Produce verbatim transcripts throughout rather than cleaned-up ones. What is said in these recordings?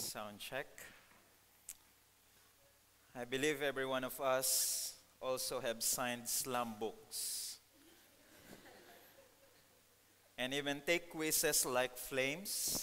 Sound check. I believe every one of us also have signed slam books. And even take quizzes like Flames.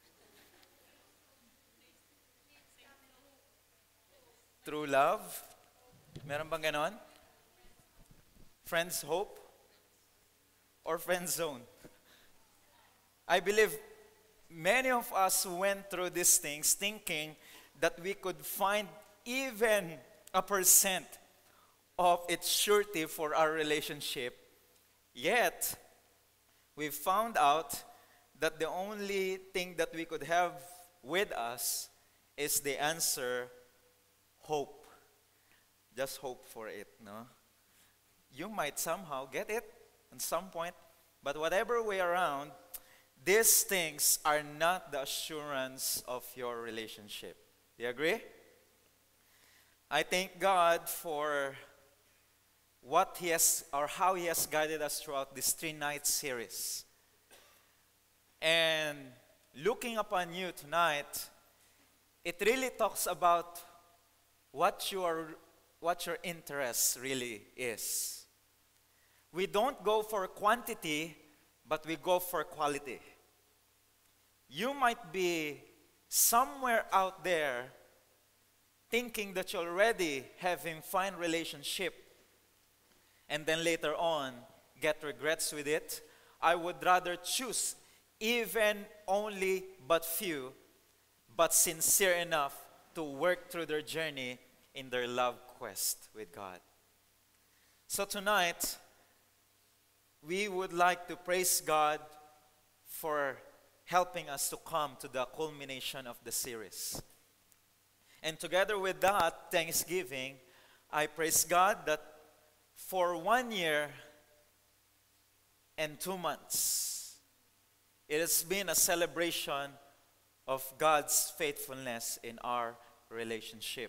True Love. Meron bang ganon? Friends Hope? Or Friend Zone? I believe many of us went through these things thinking that we could find even a percent of its surety for our relationship. Yet, we found out that the only thing that we could have with us is the answer, hope. Just hope for it, no? You might somehow get it at some point, but whatever way around, these things are not the assurance of your relationship. Do you agree? I thank God for what He has, or how He has guided us throughout this three-night series. And looking upon you tonight, it really talks about what your, what your interest really is. We don't go for quantity, but we go for quality. You might be somewhere out there thinking that you're already having fine relationship, and then later on get regrets with it. I would rather choose even only but few, but sincere enough to work through their journey in their love quest with God. So tonight, we would like to praise God for helping us to come to the culmination of the series. And together with that thanksgiving, I praise God that for one year and two months, it has been a celebration of God's faithfulness in our relationship.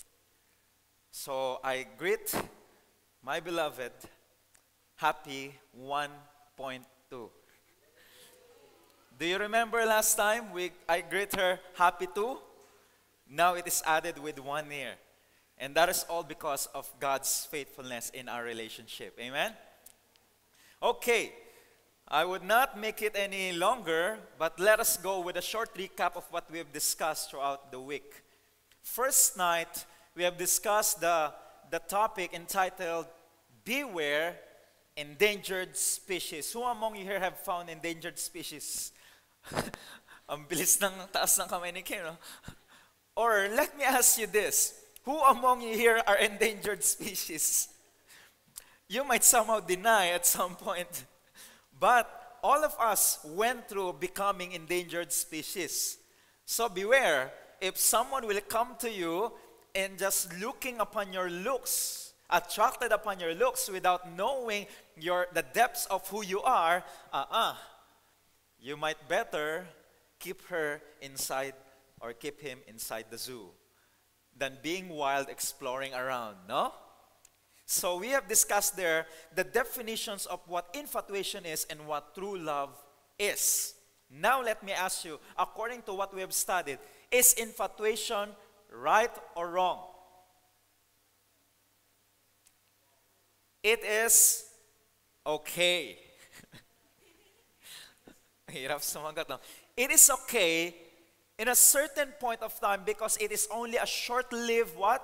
So I greet my beloved, happy one point two. Do you remember last time we I greet her happy two? Now it is added with one year. And that is all because of God's faithfulness in our relationship. Amen? Okay. I would not make it any longer, but let us go with a short recap of what we have discussed throughout the week. First night, we have discussed the, the topic entitled, Beware Endangered Species. Who among you here have found endangered species? Ang bilis ng taas ng kamay ni Kim, no? Or let me ask you this. Who among you here are endangered species? You might somehow deny at some point. But all of us went through becoming endangered species. So beware, if someone will come to you and just looking upon your looks, attracted upon your looks without knowing your the depths of who you are, uh-uh, you might better keep her inside or keep him inside the zoo than being wild exploring around, no? So we have discussed there the definitions of what infatuation is and what true love is. Now let me ask you, according to what we have studied, is infatuation right or wrong? It is okay. Hirap sumagot, no? It is okay in a certain point of time because it is only a short-lived what?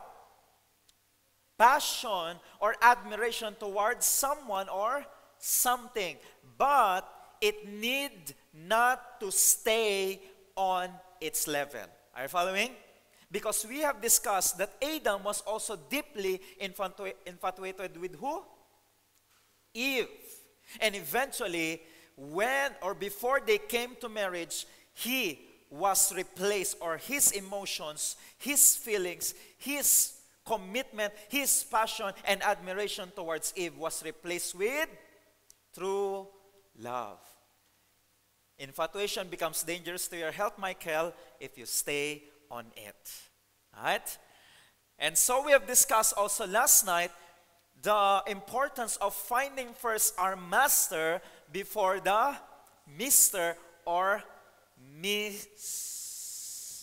Passion or admiration towards someone or something. But it need not to stay on its level. Are you following? Because we have discussed that Adam was also deeply infatu infatuated with who? Eve. And eventually, when or before they came to marriage, he was replaced, or his emotions, his feelings, his commitment, his passion and admiration towards Eve was replaced with true love. Infatuation becomes dangerous to your health, Michael, if you stay on it. Alright? And so we have discussed also last night the importance of finding first our master before the mister or miss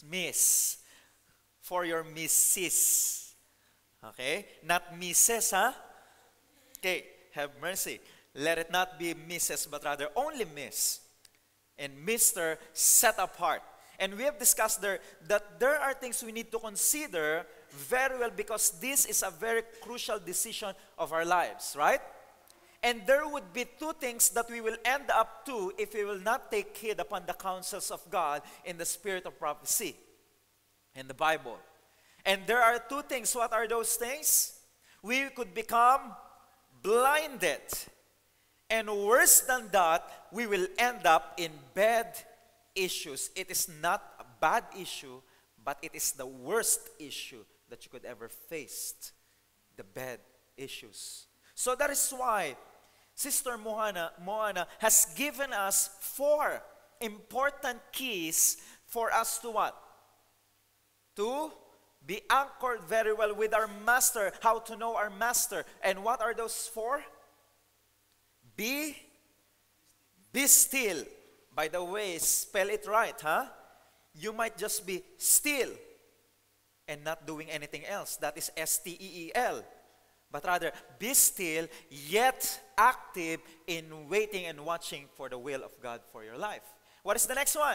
Miss. For your missus. Okay? Not missus, huh? Okay, have mercy. Let it not be missus, but rather only Miss. And Mister set apart. And we have discussed there that there are things we need to consider very well because this is a very crucial decision of our lives, right? And there would be two things that we will end up to if we will not take heed upon the counsels of God in the spirit of prophecy in the Bible. And there are two things. What are those things? We could become blinded. And worse than that, we will end up in bad issues. It is not a bad issue, but it is the worst issue that you could ever face. The bad issues. So that is why Sister Moana, Moana has given us four important keys for us to what? To be anchored very well with our Master. How to know our Master. And what are those four? Be, be still. By the way, spell it right, huh? You might just be still and not doing anything else. That is S T E E L. But rather, be still, yet active in waiting and watching for the will of God for your life. What is the next one?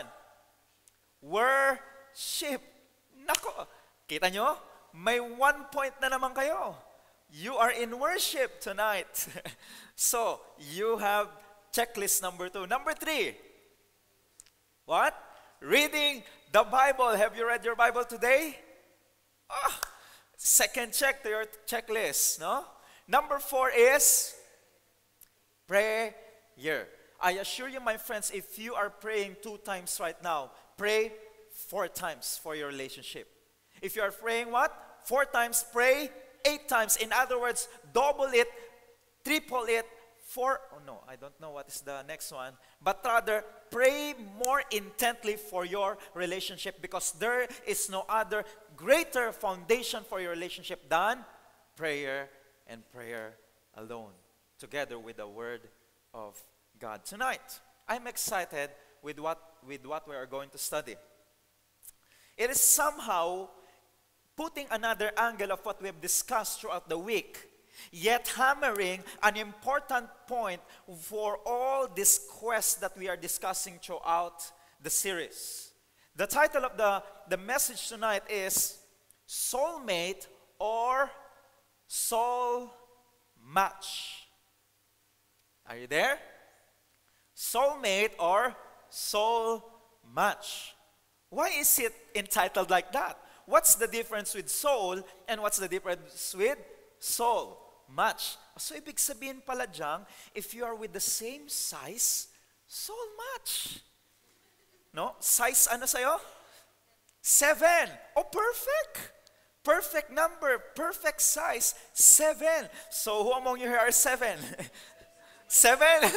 Worship. Nako, kita nyo? May one point na naman kayo. You are in worship tonight. So, you have checklist number two. Number three. What? Reading the Bible. Have you read your Bible today? Ah, second check to your checklist, no? Number four is prayer. I assure you, my friends, if you are praying two times right now, pray four times for your relationship. If you are praying what? Four times, pray eight times. In other words, double it, triple it, four. Oh no, I don't know what is the next one. But rather, pray more intently for your relationship because there is no other greater foundation for your relationship than prayer and prayer alone, together with the Word of God. Tonight, I'm excited with what, with what we are going to study. It is somehow putting another angle of what we have discussed throughout the week, yet hammering an important point for all this quest that we are discussing throughout the series. The title of the, the message tonight is Soulmate or Soul Match. Are you there? Soulmate or Soul Match. Why is it entitled like that? What's the difference with soul and what's the difference with soul match? So ibig sabihin pala dyan, if you are with the same size, soul match. No? Size ano sa'yo? Seven. Oh, perfect. Perfect number, perfect size, seven. So who among you here are seven? Seven?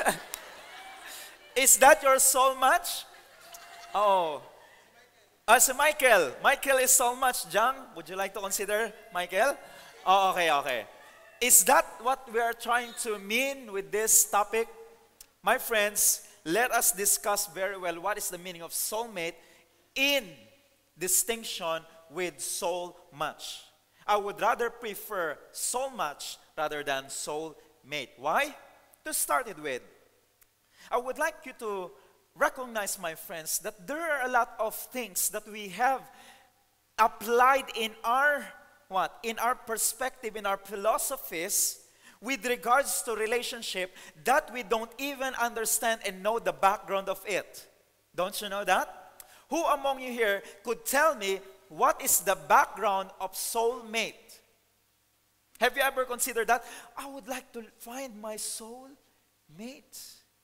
Is that your soul match? Oh. Ah, si Michael. Michael is soul match. John, would you like to consider Michael? Oh, okay, okay. Is that what we are trying to mean with this topic? My friends, let us discuss very well what is the meaning of soulmate in distinction with soul match. I would rather prefer soul match rather than soul mate. Why? To start it with, I would like you to recognize, my friends, that there are a lot of things that we have applied in our what? In our perspective, in our philosophies, with regards to relationship that we don't even understand and know the background of it. Don't you know that? Who among you here could tell me what is the background of soulmate? Have you ever considered that? I would like to find my soul mate.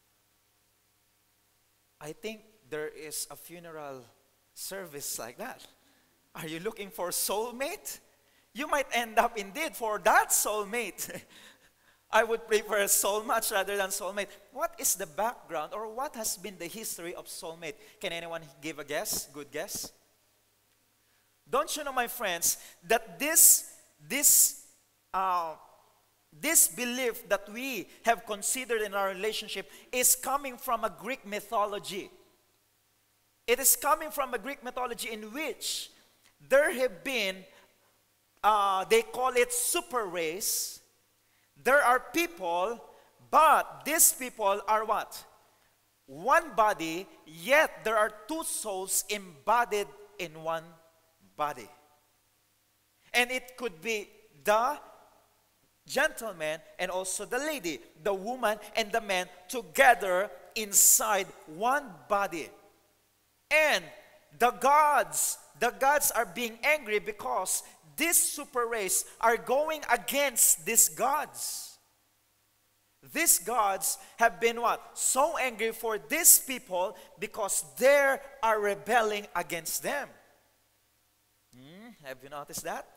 I think there is a funeral service like that. Are you looking for soulmate? You might end up indeed for that soulmate. I would prefer soul match rather than soulmate. What is the background or what has been the history of soulmate? Can anyone give a guess? Good guess? Don't you know, my friends, that this, this, uh, this belief that we have considered in our relationship is coming from a Greek mythology. It is coming from a Greek mythology in which there have been, uh, they call it super race. There are people, but these people are what? One body, yet there are two souls embodied in one body. And it could be the gentleman and also the lady, the woman and the man together inside one body. And the gods, the gods are being angry because this super race are going against these gods. These gods have been what? So angry for these people because they are rebelling against them. Hmm, have you noticed that?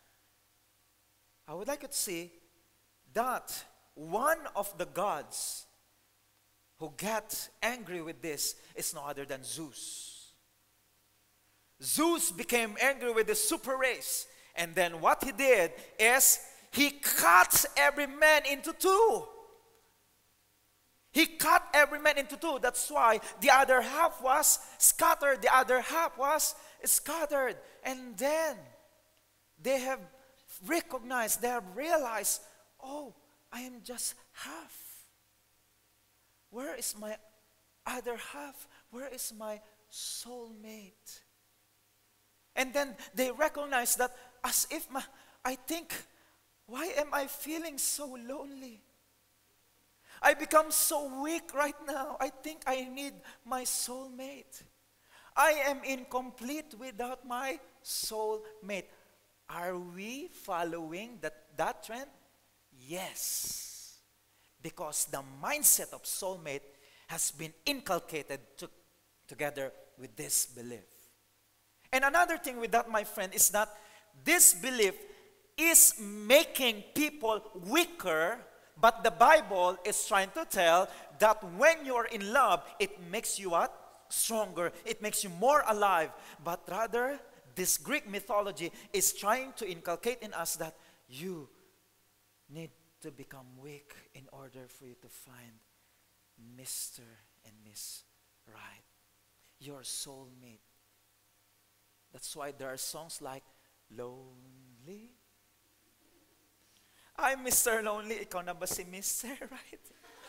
I would like you to see that one of the gods who got angry with this is no other than Zeus. Zeus became angry with the super race. And then what he did is he cut every man into two. He cut every man into two. That's why the other half was scattered. The other half was scattered. And then they have recognized, they have realized, oh, I am just half. Where is my other half? Where is my soulmate? And then they recognize that as if my, I think, why am I feeling so lonely? I become so weak right now. I think I need my soulmate. I am incomplete without my soulmate. Are we following that, that trend? Yes. Because the mindset of soulmate has been inculcated to, together with this belief. And another thing with that, my friend, is that this belief is making people weaker, but the Bible is trying to tell that when you're in love, it makes you what? Stronger. It makes you more alive. But rather, this Greek mythology is trying to inculcate in us that you need to become weak in order for you to find Mister and Miss Right, your soulmate. That's why there are songs like Lonely. I'm Mister Lonely, ikaw na ba si Mister Right?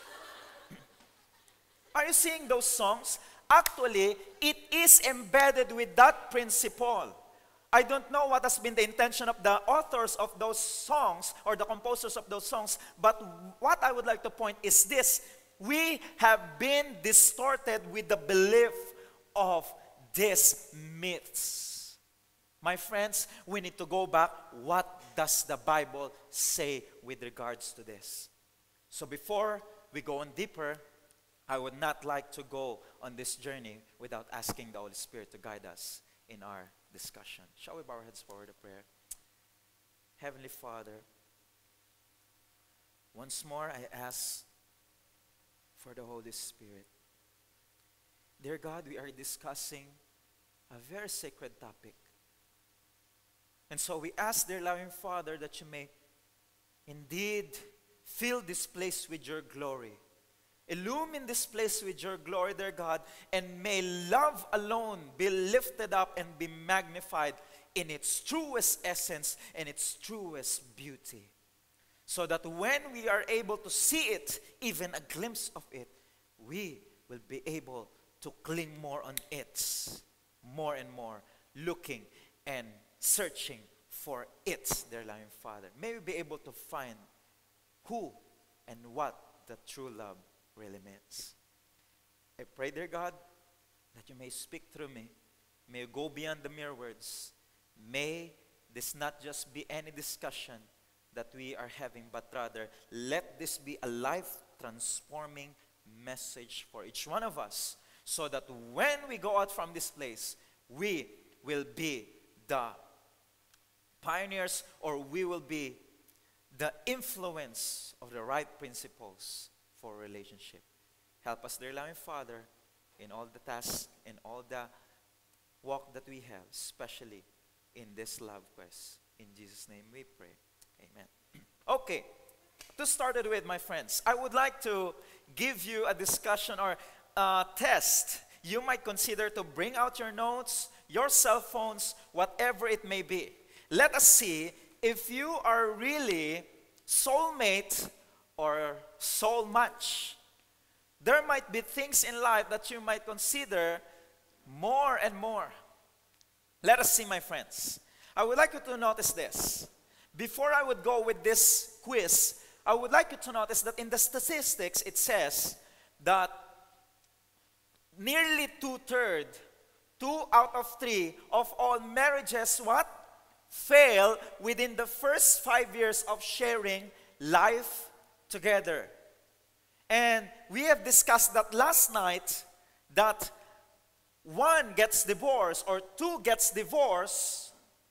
Are you seeing those songs? Actually, it is embedded with that principle. I don't know what has been the intention of the authors of those songs or the composers of those songs, but what I would like to point is this. We have been distorted with the belief of these myths. My friends, we need to go back. What does the Bible say with regards to this? So before we go on deeper, I would not like to go on this journey without asking the Holy Spirit to guide us in our discussion. Shall we bow our heads for a prayer? Heavenly Father, once more I ask for the Holy Spirit. Dear God, we are discussing a very sacred topic. And so we ask, dear loving Father, that you may indeed fill this place with your glory. Illumine this place with your glory, dear God, and may love alone be lifted up and be magnified in its truest essence and its truest beauty. So that when we are able to see it, even a glimpse of it, we will be able to cling more on it, more and more, looking and searching for it, dear loving Father. May we be able to find who and what the true love really means. I pray, dear God, that you may speak through me. May you go beyond the mere words. May this not just be any discussion that we are having, but rather let this be a life-transforming message for each one of us, so that when we go out from this place, we will be the pioneers, or we will be the influence of the right principles for relationship. Help us, dear loving Father, in all the tasks, in all the walk that we have, especially in this love quest. In Jesus' name we pray. Amen. Okay, to start it with, my friends, I would like to give you a discussion or a test you might consider to bring out your notes, your cell phones, whatever it may be. Let us see if you are really soulmate or soul match. There might be things in life that you might consider more and more. Let us see, my friends. I would like you to notice this. Before I would go with this quiz, I would like you to notice that in the statistics, it says that nearly two-thirds, two out of three of all marriages, what? Fail within the first five years of sharing life together. And we have discussed that last night, that one gets divorced or two gets divorced,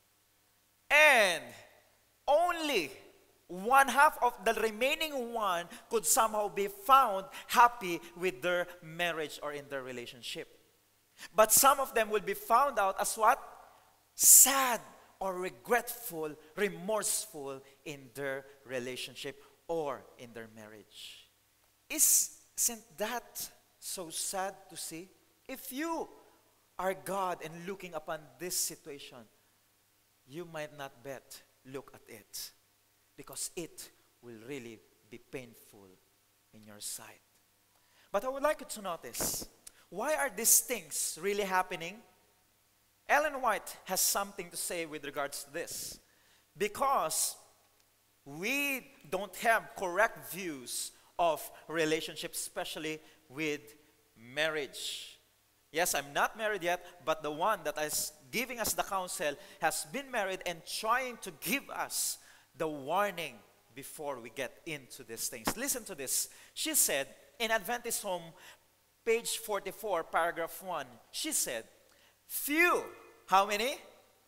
and only one half of the remaining one could somehow be found happy with their marriage or in their relationship. But some of them will be found out as what? Sad or regretful, remorseful in their relationship or in their marriage. Isn't that so sad to see? If you are God and looking upon this situation, you might not bet look at it, because it will really be painful in your sight. But I would like you to notice, why are these things really happening? Ellen White has something to say with regards to this. Because we don't have correct views of relationships, especially with marriage. Yes, I'm not married yet, but the one that is giving us the counsel has been married and trying to give us the warning before we get into these things. Listen to this. She said, in Adventist Home, page forty-four, paragraph one, she said, few, how many?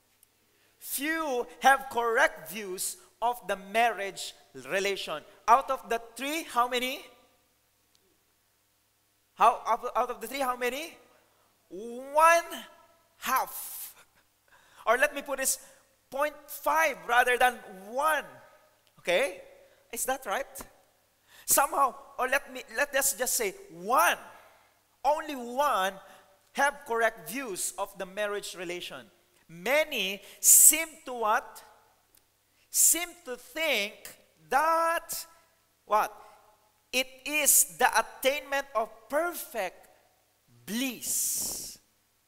Few have correct views of the marriage relation. Out of the three, how many? How, out of the three, how many? One half. Or let me put this, zero point five rather than one. Okay? Is that right? Somehow, or let me, let us just say one. Only one have correct views of the marriage relation. Many seem to what? Seem to think that, what? It is the attainment of perfect bliss.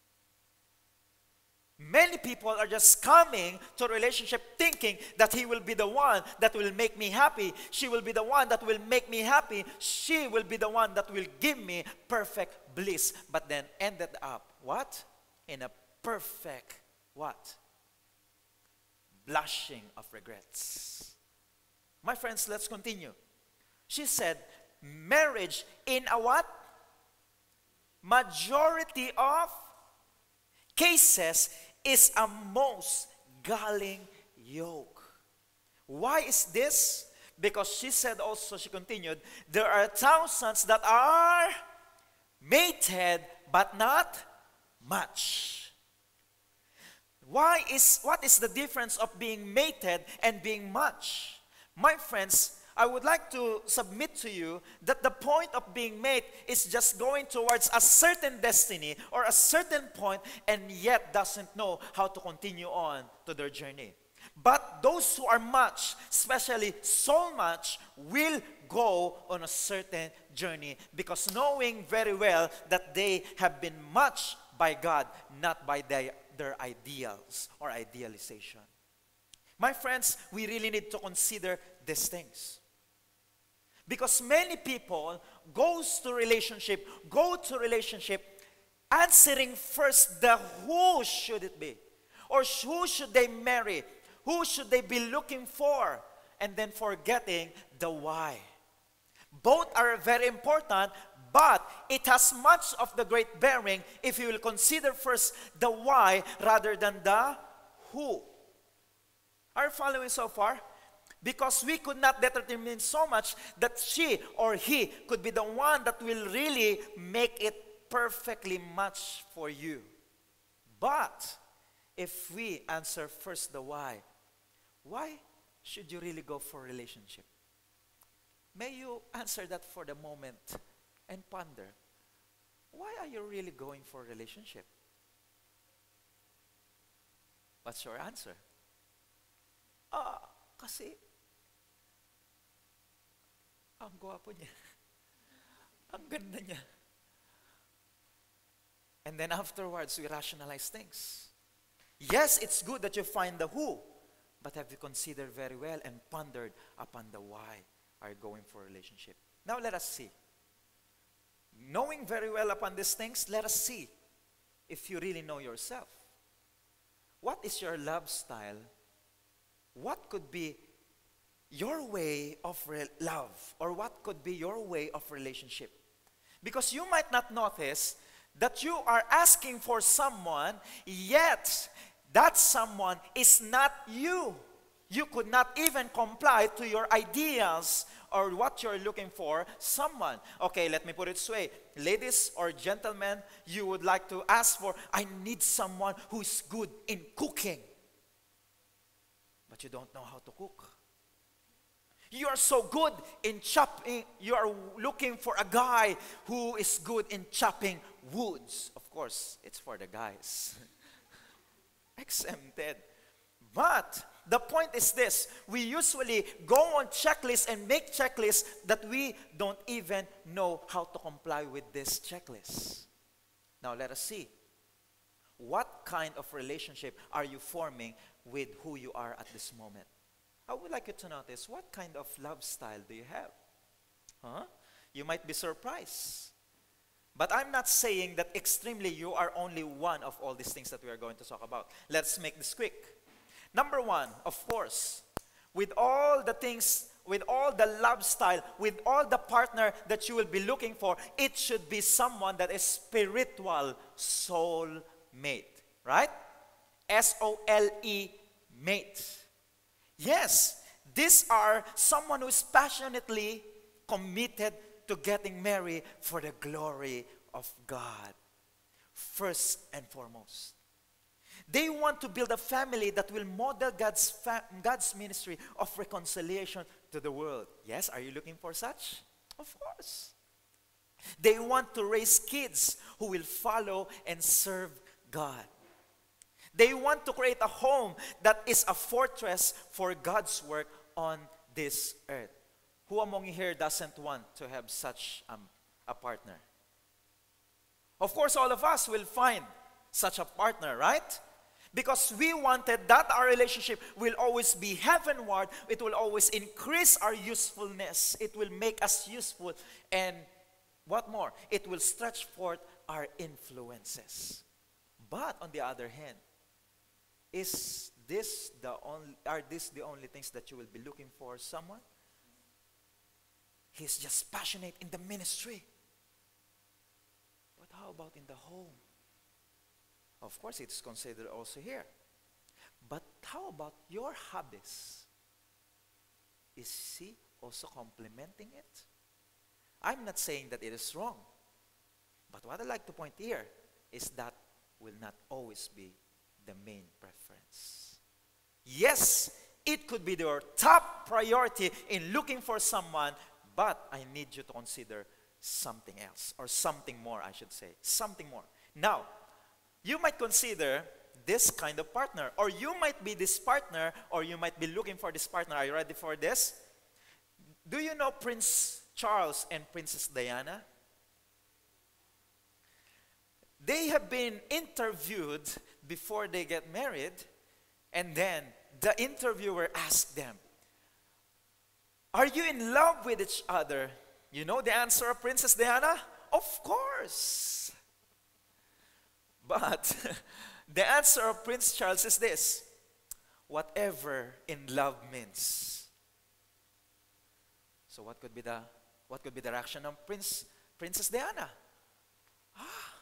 Many people are just coming to a relationship thinking that he will be the one that will make me happy. She will be the one that will make me happy. She will be the one that will give me perfect bliss. But then ended up, what? In a perfect, what? Blushing of regrets. My friends, let's continue. She said, marriage in a what? Majority of cases is a most galling yoke. Why is this? Because she said also, she continued, there are thousands that are mated but not much. Why is, what is the difference of being mated and being much? My friends, I would like to submit to you that the point of being made is just going towards a certain destiny or a certain point and yet doesn't know how to continue on to their journey. But those who are much, especially so much, will go on a certain journey because knowing very well that they have been much by God, not by their, their ideals or idealization. My friends, we really need to consider these things. Because many people goes to relationship, go to relationship, answering first the who should it be? Or who should they marry? Who should they be looking for? And then forgetting the why. Both are very important, but it has much of the great bearing if you will consider first the why rather than the who. Are you following so far? Because we could not determine so much that she or he could be the one that will really make it perfectly much for you. But if we answer first the why, why should you really go for a relationship? May you answer that for the moment and ponder. why are you really going for a relationship? What's your answer? Ah, kasi ang gwapo niya. Ang ganda niya. And then afterwards, we rationalize things. Yes, it's good that you find the who, but have you considered very well and pondered upon the why are you going for a relationship? Now let us see. Knowing very well upon these things, let us see if you really know yourself. What is your love style? What could be your way of re- love? Or what could be your way of relationship? Because you might not notice that you are asking for someone, yet that someone is not you. You could not even comply to your ideas or what you're looking for, someone. Okay, let me put it this way. Ladies or gentlemen, you would like to ask for, I need someone who is good in cooking. But you don't know how to cook. You are so good in chopping. You are looking for a guy who is good in chopping woods. Of course, it's for the guys. Exempted. But the point is this. We usually go on checklists and make checklists that we don't even know how to comply with this checklist. Now let us see. What kind of relationship are you forming with who you are at this moment? I would like you to notice, what kind of love style do you have? Huh? You might be surprised. But I'm not saying that extremely you are only one of all these things that we are going to talk about. Let's make this quick. Number one, of course, with all the things, with all the love style, with all the partner that you will be looking for, it should be someone that is spiritual soul mate. Right? S O L E, mate. Yes, these are someone who is passionately committed to getting married for the glory of God. First and foremost. They want to build a family that will model God's, fa- God's ministry of reconciliation to the world. Yes, are you looking for such? Of course. They want to raise kids who will follow and serve God. They want to create a home that is a fortress for God's work on this earth. Who among you here doesn't want to have such um, a partner? Of course, all of us will find such a partner, right? Because we wanted that our relationship will always be heavenward. It will always increase our usefulness. It will make us useful. And what more? It will stretch forth our influences. But on the other hand, is this the only, are these the only things that you will be looking for someone? He's just passionate in the ministry. But how about in the home? Of course, it's considered also here. But how about your hobbies? Is he also complementing it? I'm not saying that it is wrong. But what I'd like to point here is that will not always be the main preference. Yes, it could be your top priority in looking for someone, but I need you to consider something else, or something more, I should say. Something more. Now, you might consider this kind of partner, or you might be this partner, or you might be looking for this partner. Are you ready for this? Do you know Prince Charles and Princess Diana? They have been interviewed before they get married, and then the interviewer asked them, are you in love with each other? You know the answer of Princess Diana? Of course. But the answer of Prince Charles is this: whatever in love means. So what could be the what could be the reaction of Prince Princess Diana? Ah,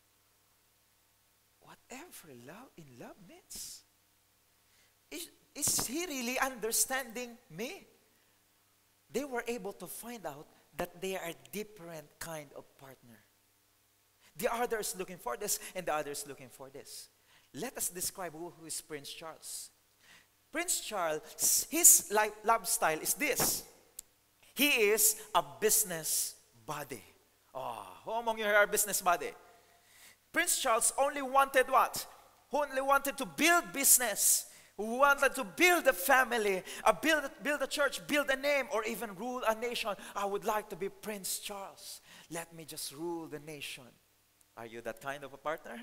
whatever love in love means. Is, is he really understanding me? They were able to find out that they are different kind of partner. The other is looking for this, and the other is looking for this. Let us describe who, who is Prince Charles. Prince Charles, his life, lifestyle is this. He is a business body. Oh, who among you are a business buddy? Prince Charles only wanted what? Who only wanted to build business, who wanted to build a family, uh, build, build a church, build a name, or even rule a nation. I would like to be Prince Charles. Let me just rule the nation. Are you that kind of a partner?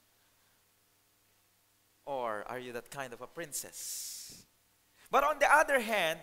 Or are you that kind of a princess? But on the other hand,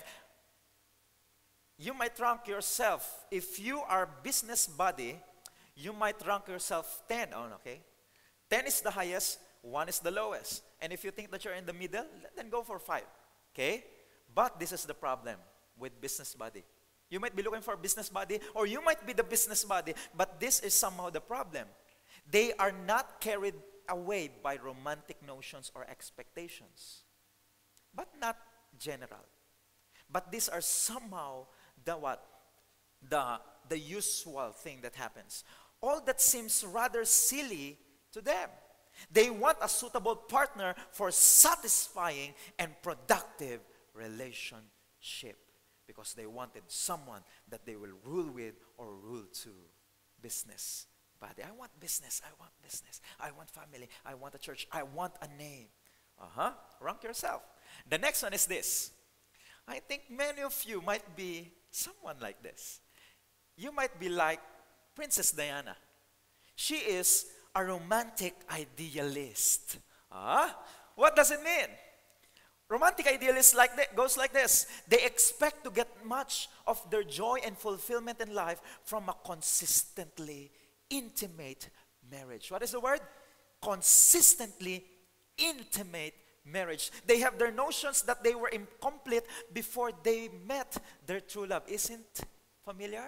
you might rank yourself, if you are business buddy, you might rank yourself ten on, okay? ten is the highest, one is the lowest. And if you think that you're in the middle, then go for five, okay? But this is the problem with business buddy. You might be looking for a business buddy, or you might be the business buddy, but this is somehow the problem. They are not carried away by romantic notions or expectations, but not general. But these are somehow the what? The, the usual thing that happens. All that seems rather silly to them. They want a suitable partner for satisfying and productive relationship because they wanted someone that they will rule with or rule to. Business buddy. I want business. I want business. I want family. I want a church. I want a name. Uh-huh. Rank yourself. The next one is this. I think many of you might be someone like this. You might be like Princess Diana. She is a romantic idealist. Ah, what does it mean? Romantic idealists like that goes like this. They expect to get much of their joy and fulfillment in life from a consistently intimate marriage. What is the word? Consistently intimate marriage. They have their notions that they were incomplete before they met their true love. Isn't familiar?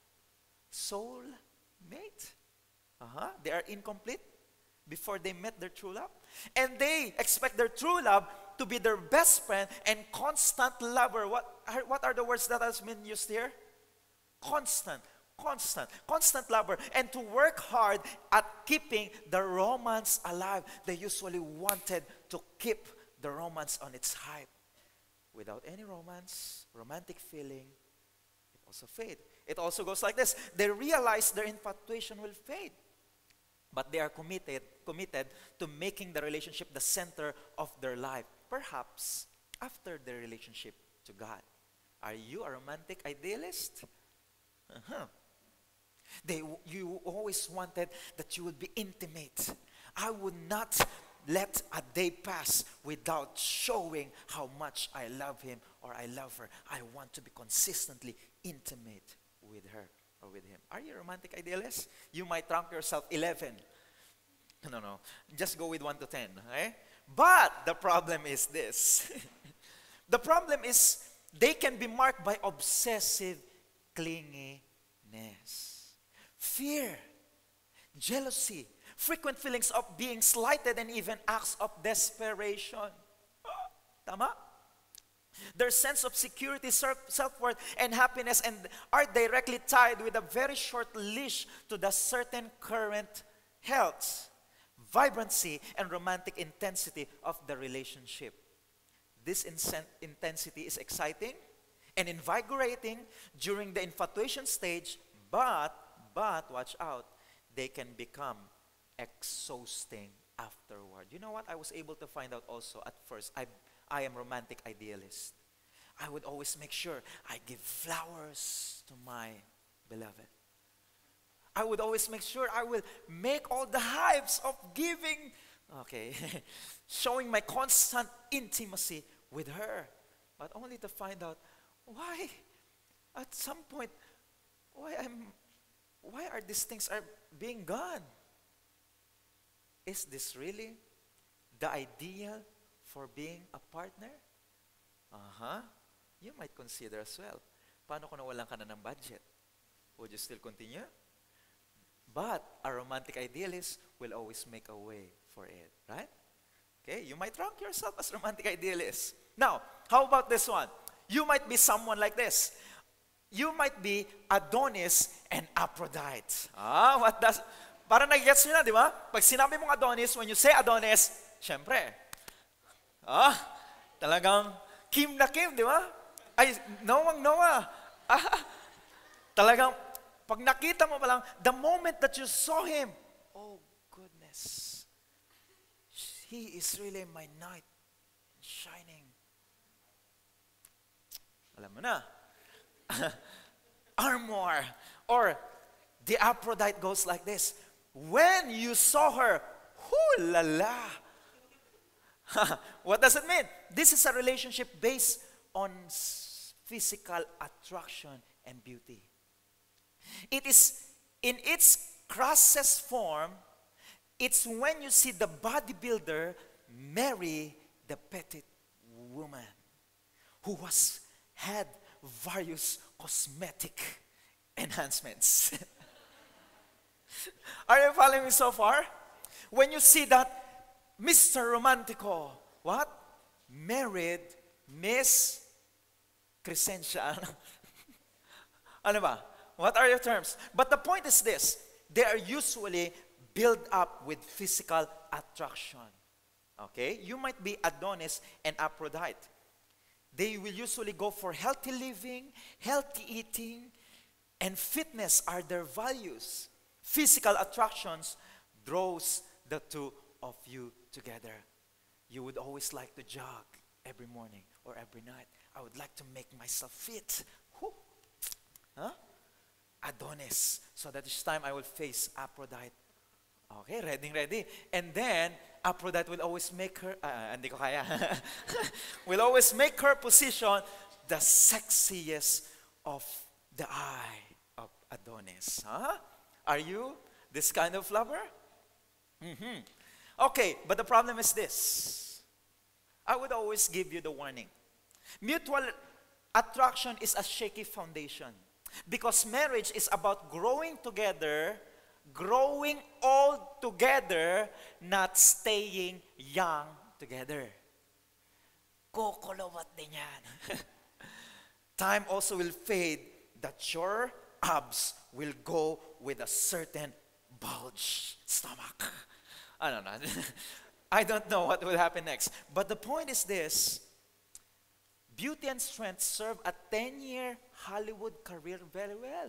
Soul mate. Uh-huh. They are incomplete before they met their true love. And they expect their true love to be their best friend and constant lover. What are, what are the words that has been used here? Constant, constant, constant lover. And to work hard at keeping the romance alive. They usually wanted to keep the romance on its hype. Without any romance, romantic feeling, it also fades. It also goes like this. They realize their infatuation will fade. But they are committed, committed to making the relationship the center of their life. Perhaps after their relationship to God. Are you a romantic idealist? Uh-huh. They, you always wanted that you would be intimate. I would not let a day pass without showing how much I love him or I love her. I want to be consistently intimate with her or with him. Are you a romantic idealist? You might rank yourself eleven. No, no. Just go with one to ten. Okay? But the problem is this. The problem is they can be marked by obsessive clinginess. Fear, jealousy, frequent feelings of being slighted, and even acts of desperation. Tama? Their sense of security, self-worth, and happiness and are directly tied with a very short leash to the certain current health, vibrancy, and romantic intensity of the relationship. This intensity is exciting and invigorating during the infatuation stage, but, but, watch out, they can become exhausting afterward. You know what? I was able to find out also at first. I I am romantic idealist. I would always make sure I give flowers to my beloved. I would always make sure I will make all the hypes of giving, okay, showing my constant intimacy with her. But only to find out, why, at some point, why I'm, why are these things are being gone? Is this really the ideal for being a partner? Uh-huh. You might consider as well. Paano kung nawalan ka na ng budget? Would you still continue? But a romantic idealist will always make a way for it, right? Okay, you might rank yourself as romantic idealist. Now, how about this one? You might be someone like this. You might be Adonis and Aphrodite. Ah, what does... Parang nag-gets nyo na, di ba? Pag sinabi mong Adonis, when you say Adonis, syempre, ah, talagang Kim na Kim, di ba? Ay, Noah, Noah. Ah, talagang Pag nakita mo pa lang, the moment that you saw him, oh goodness, he is really my knight shining. Alam mo na. Armor. Or, the Aphrodite goes like this. When you saw her, hoo la la. What does it mean? This is a relationship based on physical attraction and beauty. It is, in its crassest form, it's when you see the bodybuilder marry the petite woman who was had various cosmetic enhancements. Are you following me so far? When you see that Mister Romantico, what? Married Miss Crescencia. Ano ba? What are your terms? But the point is this. They are usually built up with physical attraction. Okay? You might be Adonis and Aphrodite. They will usually go for healthy living, healthy eating, and fitness are their values. Physical attractions draws the two of you together. You would always like to jog every morning or every night. I would like to make myself fit. Whew. Huh? Adonis. So that each time I will face Aphrodite. Okay, ready, ready. And then, Aphrodite will always make her, uh, hindi ko kaya, will always make her position the sexiest of the eye of Adonis. Huh? Are you this kind of lover? Mm-hmm. Okay, but the problem is this. I would always give you the warning. Mutual attraction is a shaky foundation because marriage is about growing together, growing old together, not staying young together. Kukulawat din yan. Time also will fade that your abs will go with a certain bulge stomach. I don't know. I don't know what will happen next. But the point is this. Beauty and strength serve a ten-year Hollywood career very well.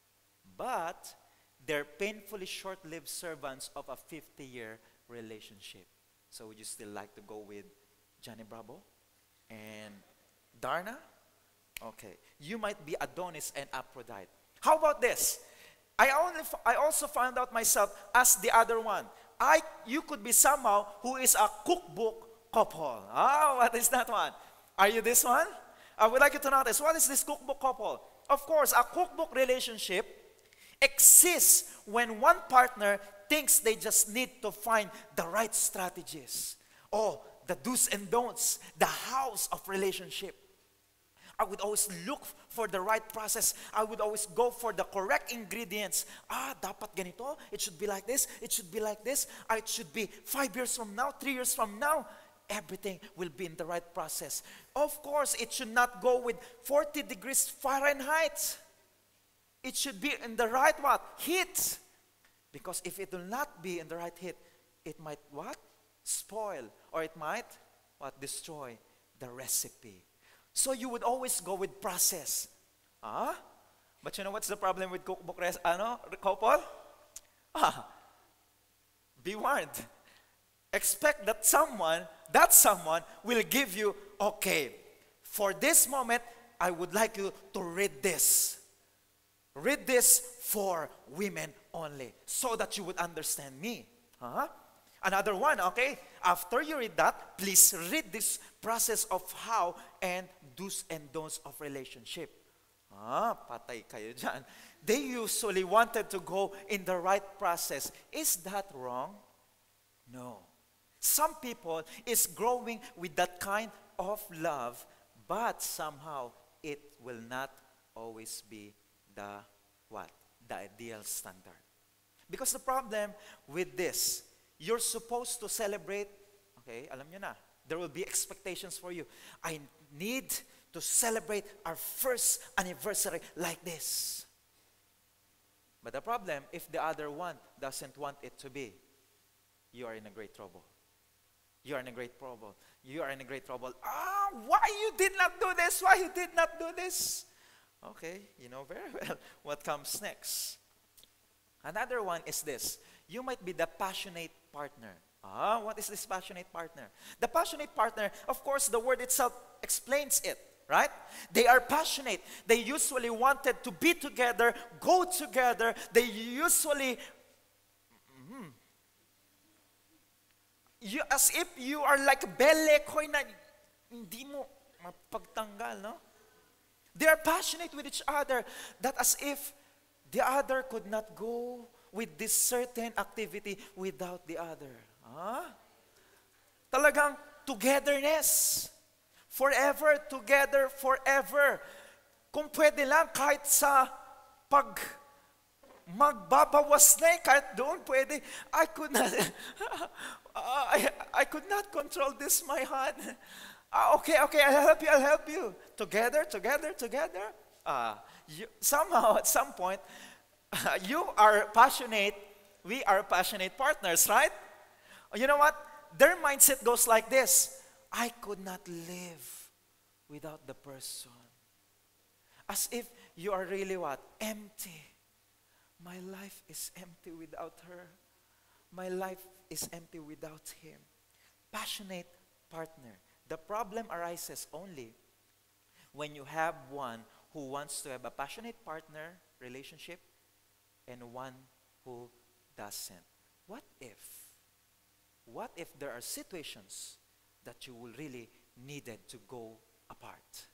But they're painfully short-lived servants of a fifty-year relationship. So would you still like to go with Johnny Bravo and Darna? Okay. You might be Adonis and Aphrodite. How about this? I, only, I also found out myself as the other one. I, you could be somehow who is a cookbook couple. Ah, what is that one? Are you this one? I would like you to notice, what is this cookbook couple? Of course, a cookbook relationship exists when one partner thinks they just need to find the right strategies. Oh, the do's and don'ts, the house of relationship. I would always look for the right process. I would always go for the correct ingredients. Ah, dapat ganito. It should be like this. It should be like this. Ah, it should be five years from now, three years from now. Everything will be in the right process. Of course, it should not go with forty degrees Fahrenheit. It should be in the right what? Heat. Because if it will not be in the right heat, it might what? Spoil. Or it might what? Destroy the recipe. So you would always go with process. Ah? But you know what's the problem with cookbook res ano, couple? Ah, be warned. Expect that someone, that someone will give you, okay, for this moment, I would like you to read this. Read this for women only, so that you would understand me. Huh? Another one, okay? After you read that, please read this process of how and do's and don'ts of relationship. Ah, patay kayo dyan. They usually wanted to go in the right process. Is that wrong? No. Some people is growing with that kind of love, but somehow it will not always be the what? The ideal standard. Because the problem with this, you're supposed to celebrate, okay, alam nyo na, there will be expectations for you. I need to celebrate our first anniversary like this. But the problem, if the other one doesn't want it to be, you are in a great trouble. You are in a great trouble. You are in a great trouble. Ah, why you did not do this? Why you did not do this? Okay, you know very well what comes next. Another one is this. You might be the passionate partner. Ah, what is this passionate partner? The passionate partner, of course, the word itself explains it, right? They are passionate. They usually wanted to be together, go together. They usually, mm, you, as if you are like belekoy na hindi mo mapagtanggal, no? They are passionate with each other, that as if the other could not go with this certain activity without the other. Huh? Talagang togetherness. Forever, together, forever. Kung pwede lang, kahit sa pag magbabawas na eh, kahit doon pwede, I could not, I, I could not control this, my hand. Uh, okay, okay, I'll help you, I'll help you. Together, together, together. Uh, you, somehow, at some point, uh, you are passionate, we are passionate partners, right? You know what? Their mindset goes like this. I could not live without the person. As if you are really what? Empty. My life is empty without her. My life is empty without him. Passionate partner. The problem arises only when you have one who wants to have a passionate partner relationship and one who doesn't. What if? What if there are situations that you will really needed to go apart?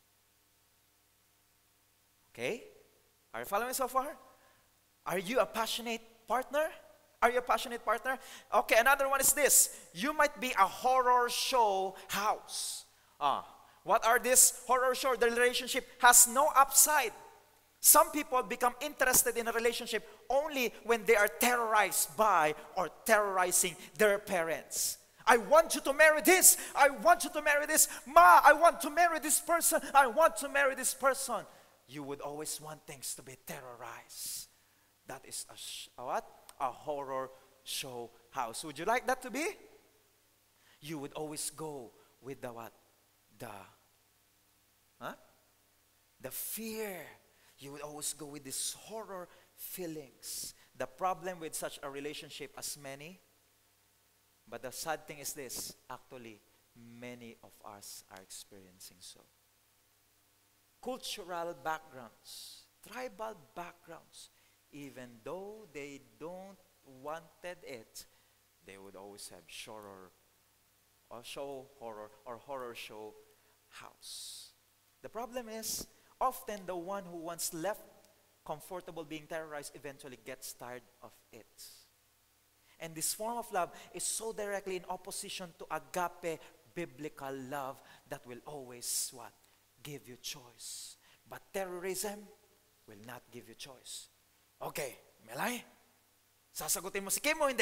Okay? Are you following so far? Are you a passionate partner? Are you a passionate partner? Okay, another one is this. You might be a horror show house. Ah, what are these horror show? The relationship has no upside. Some people become interested in a relationship only when they are terrorized by or terrorizing their parents. I want you to marry this. I want you to marry this. Ma, I want to marry this person. I want to marry this person. You would always want things to be terrorized. That is a, sh a what? A horror show house. Would you like that to be? You would always go with the what? The, huh? The fear. You would always go with these horror feelings. The problem with such a relationship, as many, but the sad thing is this, actually, many of us are experiencing so. Cultural backgrounds, tribal backgrounds, even though they don't wanted it, they would always have horror or show horror or horror show house. The problem is, often the one who once left comfortable being terrorized eventually gets tired of it. And this form of love is so directly in opposition to agape biblical love that will always what? Give you choice. But terrorism will not give you choice. Okay, Melay, sasagutin mo si Kim o hindi?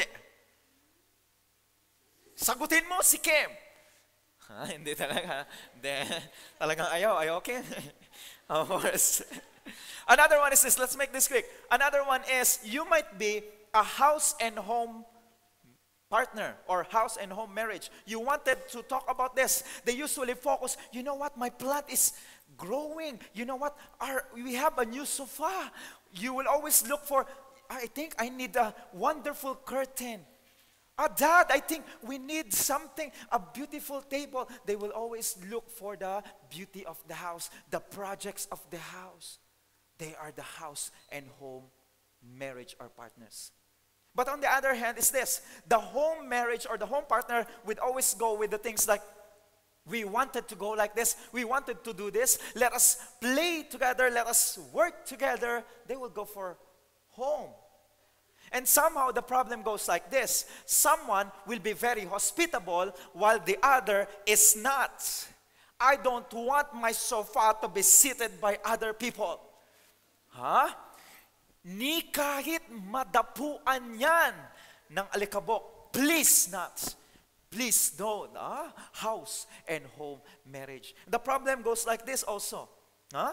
Sagutin mo si Kim. Ha, hindi talaga. Hindi. Talagang ayaw, ayaw, okay? Of course. Another one is this. Let's make this quick. Another one is you might be a house and home partner or house and home marriage. You wanted to talk about this. They usually focus, you know what, my plant is growing. You know what, our, we have a new sofa. You will always look for, I think I need a wonderful curtain. Ah, Dad, I think we need something, a beautiful table. They will always look for the beauty of the house, the projects of the house. They are the house and home marriage or partners. But on the other hand is this, the home marriage or the home partner would always go with the things like, we wanted to go like this, we wanted to do this, let us play together, let us work together. They will go for home. And somehow the problem goes like this. Someone will be very hospitable while the other is not. I don't want my sofa to be seated by other people. Huh? Ni kahit madapuan yan ng alikabok. Please not. Please don't. Huh? House and home marriage. The problem goes like this also. Huh?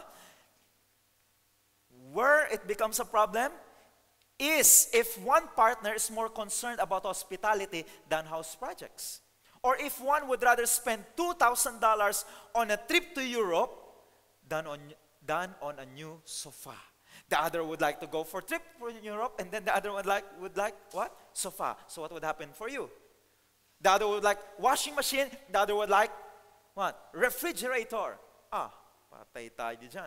Where it becomes a problem is if one partner is more concerned about hospitality than house projects. Or if one would rather spend two thousand dollars on a trip to Europe than on done on a new sofa. The other would like to go for a trip for Europe, and then the other would like, would like what? Sofa. So what would happen for you? The other would like washing machine. The other would like what? Refrigerator. Ah, patay tayo dyan.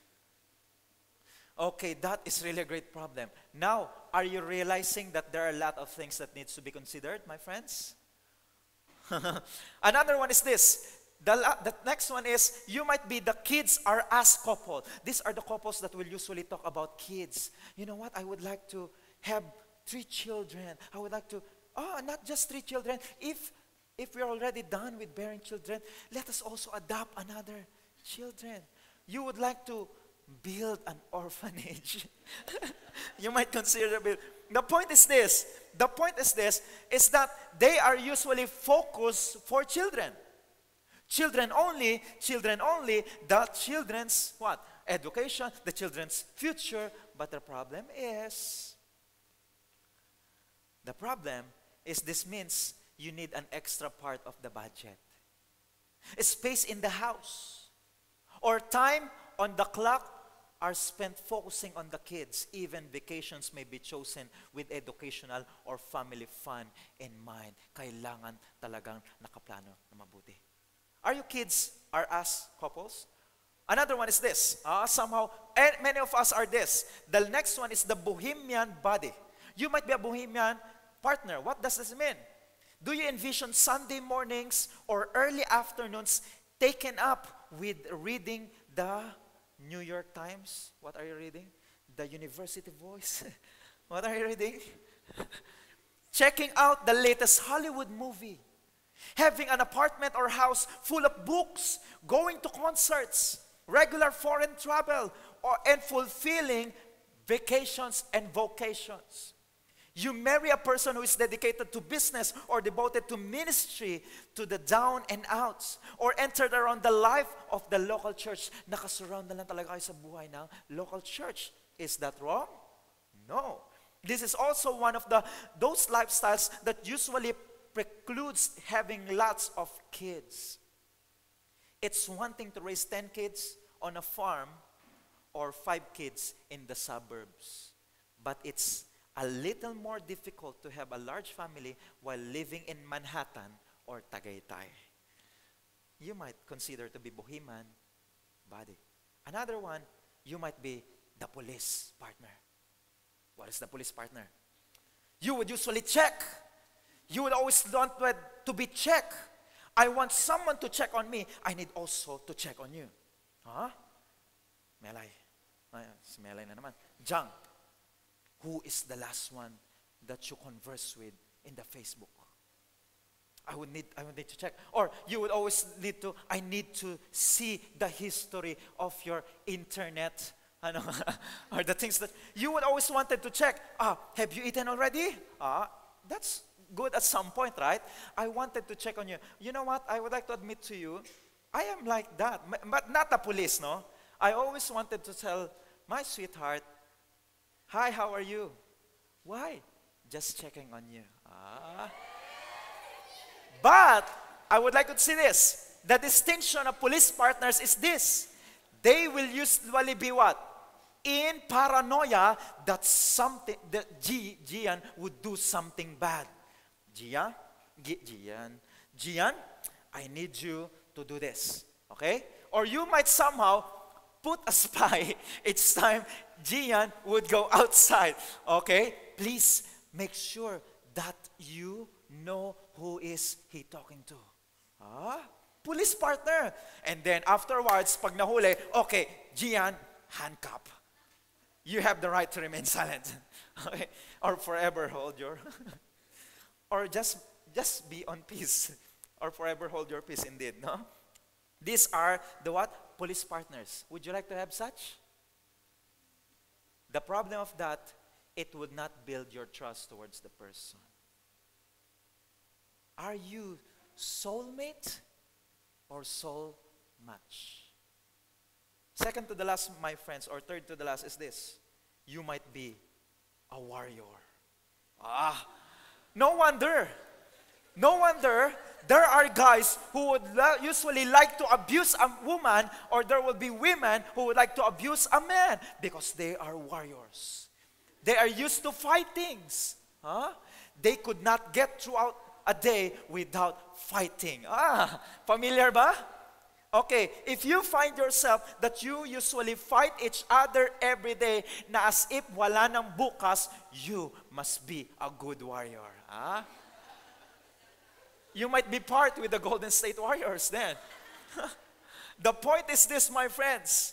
Okay, that is really a great problem. Now, are you realizing that there are a lot of things that needs to be considered, my friends? Another one is this. The, the next one is, you might be the kids are us couple. These are the couples that will usually talk about kids. You know what? I would like to have three children. I would like to, oh, not just three children. If, if we're already done with bearing children, let us also adopt another children. You would like to build an orphanage. You might consider build. The point is this. The point is this, is that they are usually focused for children. Children only, children only, the children's what? Education, the children's future. But the problem is, the problem is this means you need an extra part of the budget. A space in the house. Or time on the clock are spent focusing on the kids. Even vacations may be chosen with educational or family fun in mind. Kailangan talagang nakaplano na mabuti. Are you kids, are us couples? Another one is this. Uh, somehow, and many of us are this. The next one is the bohemian body. You might be a bohemian partner. What does this mean? Do you envision Sunday mornings or early afternoons taken up with reading the New York Times? What are you reading? The University Voice? What are you reading? Checking out the latest Hollywood movie. Having an apartment or house full of books, going to concerts, regular foreign travel, or, and fulfilling vacations and vocations. You marry a person who is dedicated to business or devoted to ministry, to the down and outs, or entered around the life of the local church. Nakasurround na lang talaga kayo sa buhay ng local church. Is that wrong? No. This is also one of the those lifestyles that usually precludes having lots of kids. It's one thing to raise ten kids on a farm or five kids in the suburbs. But it's a little more difficult to have a large family while living in Manhattan or Tagaytay. You might consider to be bohemian body. Another one, you might be the police partner. What is the police partner? You would usually check. You would always want to be checked. I want someone to check on me. I need also to check on you. Huh? Melay. Ay, si Melay na naman. Jang. Who is the last one that you converse with in the Facebook? I would need, I would need to check. Or you would always need to, I need to see the history of your internet. Ano, or the things that you would always wanted to check. Ah, have you eaten already? Ah, that's good at some point, right? I wanted to check on you. You know what? I would like to admit to you, I am like that. But not the police, no? I always wanted to tell my sweetheart, hi, how are you? Why? Just checking on you. Ah. But I would like to see this. The distinction of police partners is this. They will usually be what? In paranoia that something, that G, Gian would do something bad. Gian, Gian, Gian, I need you to do this. Okay? Or you might somehow put a spy each time Gian would go outside. Okay? Please make sure that you know who is he talking to. Ah? Police partner. And then afterwards, pag nahuli, okay, Gian, handcuff. You have the right to remain silent. Okay? Or forever hold your... or just, just be on peace. Or forever hold your peace indeed, no? These are the what? Police partners. Would you like to have such? The problem of that, it would not build your trust towards the person. Are you soulmate or soul match? Second to the last, my friends, or third to the last is this. You might be a warrior. Ah, no wonder. No wonder There are guys who would lo- usually like to abuse a woman, or there will be women who would like to abuse a man because they are warriors. They are used to fightings. Huh? They could not get throughout a day without fighting. Ah, familiar ba? Okay, if you find yourself that you usually fight each other every day na as if wala nang bukas, you must be a good warrior. Ah? You might be part with the Golden State Warriors then. The point is this, my friends.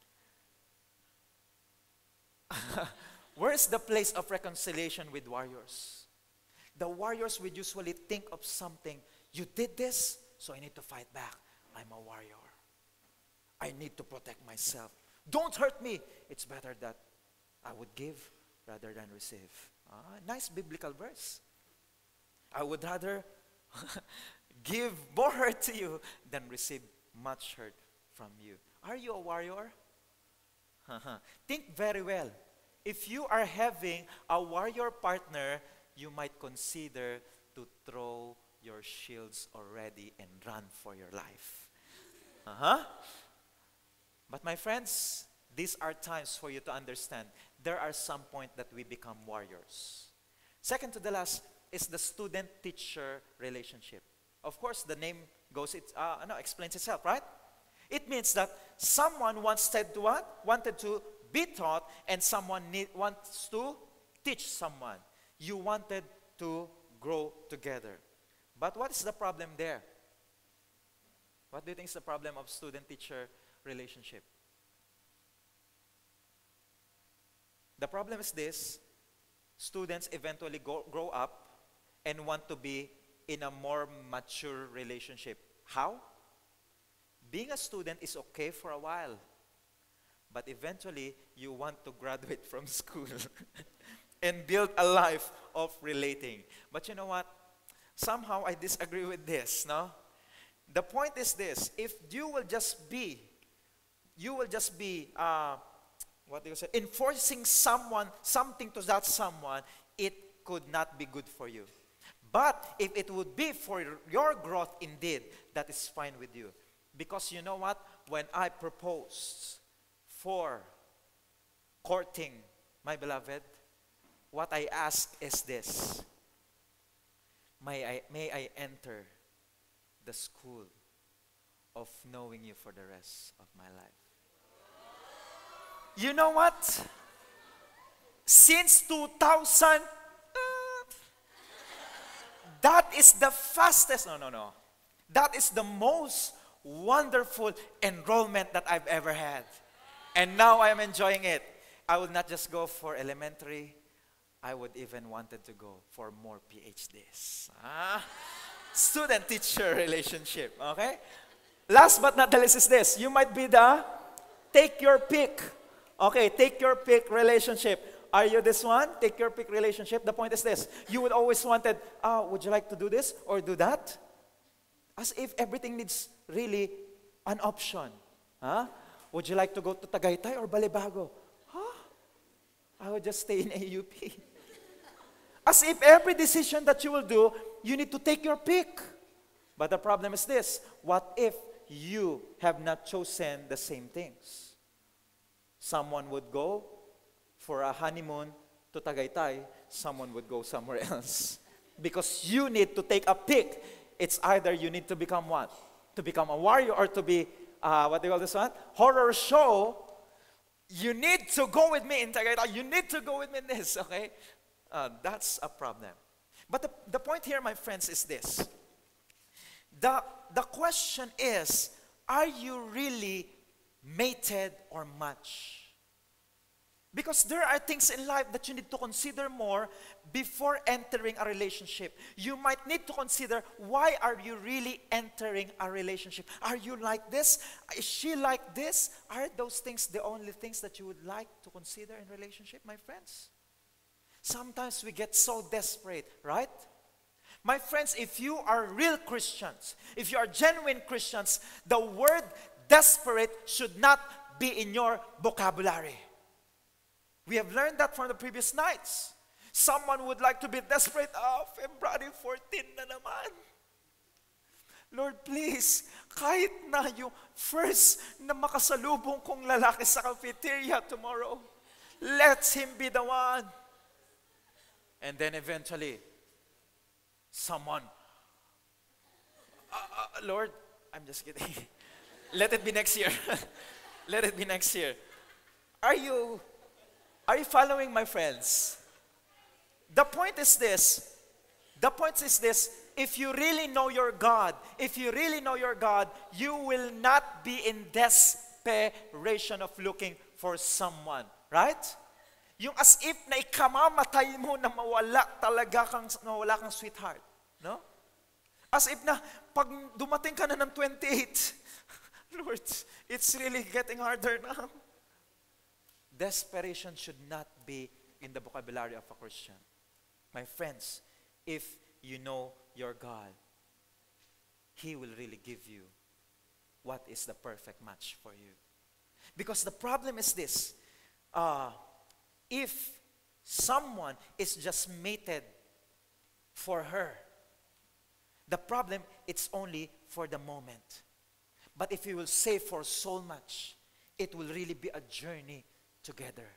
Where is the place of reconciliation with warriors? The warriors would usually think of something. You did this, so I need to fight back. I'm a warrior. I need to protect myself. Don't hurt me. It's better that I would give rather than receive. Ah, nice biblical verse. I would rather give more hurt to you than receive much hurt from you. Are you a warrior? Think very well. If you are having a warrior partner, you might consider to throw your shields already and run for your life. Uh-huh. But my friends, these are times for you to understand there are some point that we become warriors. Second to the last is the student-teacher relationship. Of course, the name goes, it uh, no, explains itself, right? It means that someone wanted to what? Wanted to be taught, and someone need, wants to teach someone. You wanted to grow together. But what is the problem there? What do you think is the problem of student-teacher relationship? The problem is this: students eventually go, grow up and want to be in a more mature relationship. How? Being a student is okay for a while, but eventually you want to graduate from school and build a life of relating. But you know what? Somehow I disagree with this, no? The point is this: if you will just be, you will just be, uh, what do you say, enforcing someone, something to that someone, it could not be good for you. But if it would be for your growth indeed, that is fine with you. Because you know what? When I proposed for courting my beloved, what I ask is this: May I, may I enter the school of knowing you for the rest of my life. You know what? Since two thousand, uh, that is the fastest, no, no, no. That is the most wonderful enrollment that I've ever had. And now I am enjoying it. I would not just go for elementary. I would even wanted to go for more P H Ds. Ah, student-teacher relationship, okay? Last but not the least is this. You might be the take your pick. Okay, take your pick relationship. Are you this one? Take your pick relationship. The point is this. You would always wanted, oh, would you like to do this or do that? As if everything needs really an option. Huh? Would you like to go to Tagaytay or Balibago? Huh? I would just stay in A U P. As if every decision that you will do, you need to take your pick. But the problem is this: what if you have not chosen the same things? Someone would go for a honeymoon to Tagaytay, someone would go somewhere else. Because you need to take a pick. It's either you need to become what? To become a warrior or to be, uh, what do you call this one? Horror show. You need to go with me in Tagaytay. You need to go with me in this, okay? Uh, that's a problem. But the, the point here, my friends, is this. The, the question is, are you really mated or matched? Because there are things in life that you need to consider more before entering a relationship. You might need to consider, why are you really entering a relationship? Are you like this? Is she like this? Are those things the only things that you would like to consider in relationship, my friends? Sometimes we get so desperate, right? My friends, if you are real Christians, if you are genuine Christians, the word desperate should not be in your vocabulary. We have learned that from the previous nights. Someone would like to be desperate. Oh, February fourteenth na naman. Lord, please, kahit na yung first na makasalubong kong lalaki sa cafeteria tomorrow, let him be the one. And then eventually, someone, uh, uh, Lord, I'm just kidding. Let it be next year. Let it be next year. Are you, are you following, my friends? The point is this. The point is this. If you really know your God, if you really know your God, you will not be in desperation of looking for someone. Right? Yung as if na ikamamatay mo na mawala talaga kang, mawala kang sweetheart. No? As if na pag dumating ka na ng twenty-eight, Lord, it's really getting harder now. Desperation should not be in the vocabulary of a Christian. My friends, if you know your God, He will really give you what is the perfect match for you. Because the problem is this, uh, if someone is just mated for her, the problem, it's only for the moment. But if you will save for soul match, it will really be a journey together.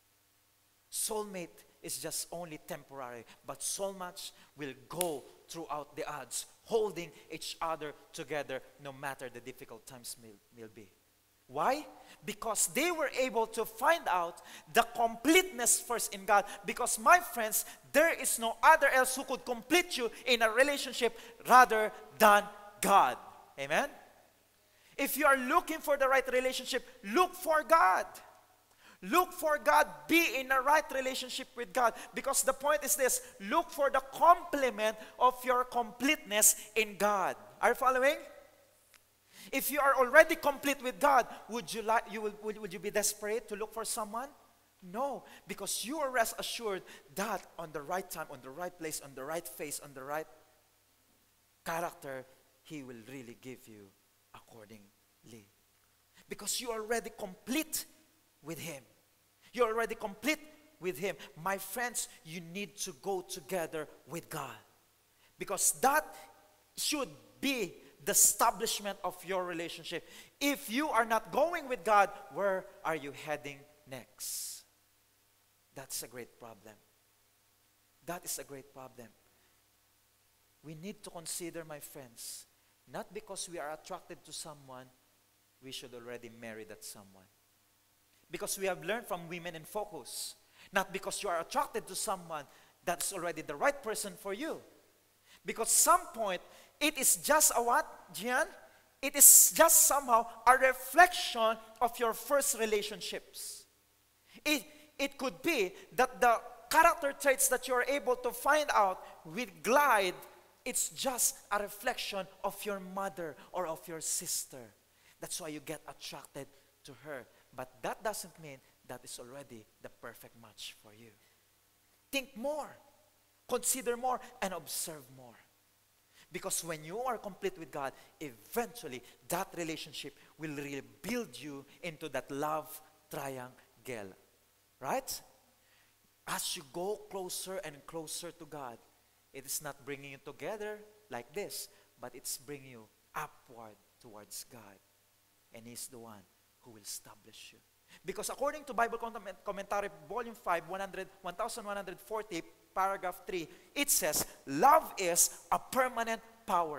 Soulmate is just only temporary, but soul match will go throughout the odds, holding each other together no matter the difficult times may, may be. Why? Because they were able to find out the completeness first in God. Because, my friends, there is no other else who could complete you in a relationship rather than God. Amen? If you are looking for the right relationship, look for God. Look for God. Be in a right relationship with God. Because the point is this, look for the complement of your completeness in God. Are you following? If you are already complete with God, would you like you will, would, would you be desperate to look for someone? No, because you are rest assured that on the right time, on the right place, on the right face, on the right character, He will really give you accordingly. Because you are already complete with Him. You're already complete with Him. My friends, you need to go together with God. Because that should be the establishment of your relationship. If you are not going with God, where are you heading next? That's a great problem. That is a great problem. We need to consider, my friends, not because we are attracted to someone, we should already marry that someone. Because we have learned from Women in Focus, not because you are attracted to someone, that's already the right person for you. Because some point, it is just a what, Gian? It is just somehow a reflection of your first relationships. It, it could be that the character traits that you are able to find out with Glide, it's just a reflection of your mother or of your sister. That's why you get attracted to her. But that doesn't mean that is already the perfect match for you. Think more, consider more, and observe more. Because when you are complete with God, eventually that relationship will really build you into that love triangle. Right? As you go closer and closer to God, it is not bringing you together like this, but it's bringing you upward towards God. And He's the one who will establish you. Because according to Bible Commentary, Volume five, one thousand one hundred forty, paragraph three, it says, love is a permanent power.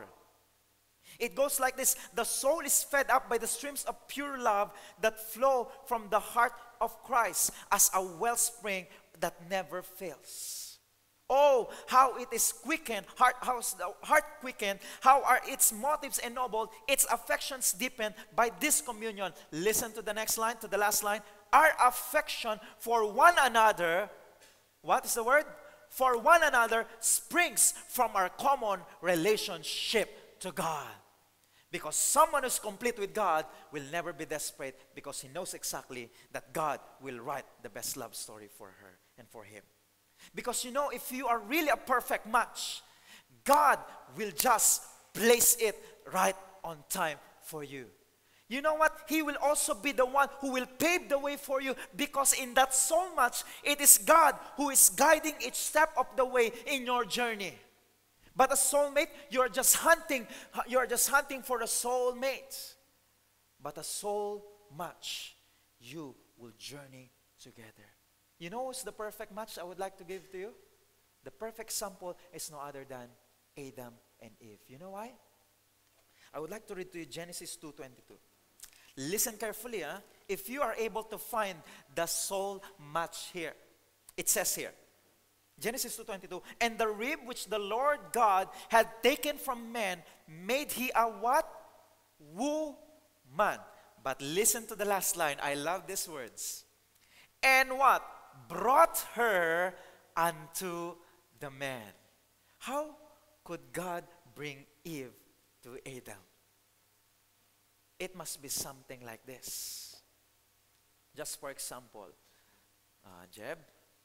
It goes like this, the soul is fed up by the streams of pure love that flow from the heart of Christ as a wellspring that never fails. Oh, how it is quickened, heart, how is the heart quickened, how are its motives ennobled, its affections deepened by this communion. Listen to the next line, to the last line. Our affection for one another, what is the word? For one another springs from our common relationship to God. Because someone who's complete with God will never be desperate because he knows exactly that God will write the best love story for her and for him. Because you know, if you are really a perfect match, God will just place it right on time for you. You know what? He will also be the one who will pave the way for you, because in that so much, it is God who is guiding each step of the way in your journey. But a soulmate, you're just hunting, you're just hunting for a soulmate. But a soul match, you will journey together. You know what's the perfect match I would like to give to you? The perfect sample is no other than Adam and Eve. You know why? I would like to read to you Genesis two twenty-two. Listen carefully, huh? If you are able to find the soul match here, it says here, Genesis two twenty-two, and the rib which the Lord God had taken from man, made he a what? Woman. But listen to the last line. I love these words. And what? Brought her unto the man. How could God bring Eve to Adam? It must be something like this. Just for example, uh, Jeb,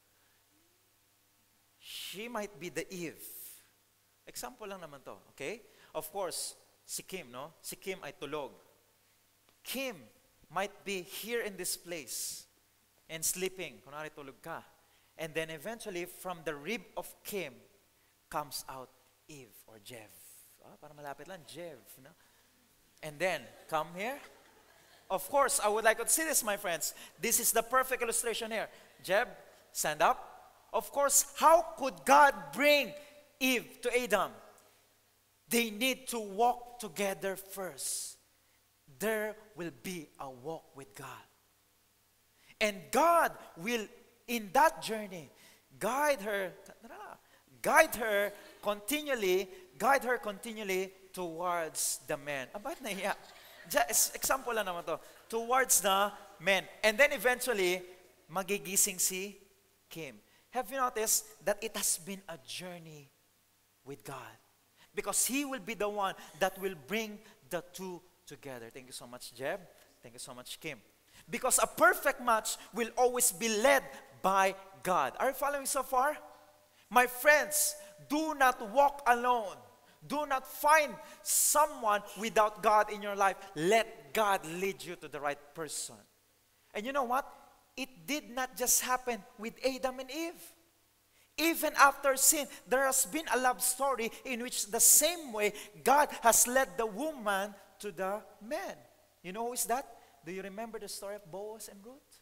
she might be the Eve. Example lang naman to, okay? Of course, si Kim, no? Si Kim ay tulog. Kim might be here in this place and sleeping. Kunwari tulog ka. And then eventually, from the rib of Kim comes out Eve or Jev. Ah, para malapit lang, Jev. No? And then, come here. Of course, I would like to see this, my friends. This is the perfect illustration here. Jeb, stand up. Of course, how could God bring Eve to Adam? They need to walk together first. There will be a walk with God. And God will, in that journey, guide her, guide her continually, guide her continually towards the man. Ah, bakit nahiya? Just example lang naman to. Towards the men. And then eventually, magigising si Kim. Have you noticed that it has been a journey with God? Because He will be the one that will bring the two together. Thank you so much, Jeb. Thank you so much, Kim. Because a perfect match will always be led by God. Are you following so far? My friends, do not walk alone. Do not find someone without God in your life. Let God lead you to the right person. And you know what? It did not just happen with Adam and Eve. Even after sin, there has been a love story in which the same way God has led the woman to the man. You know who is that? Do you remember the story of Boaz and Ruth?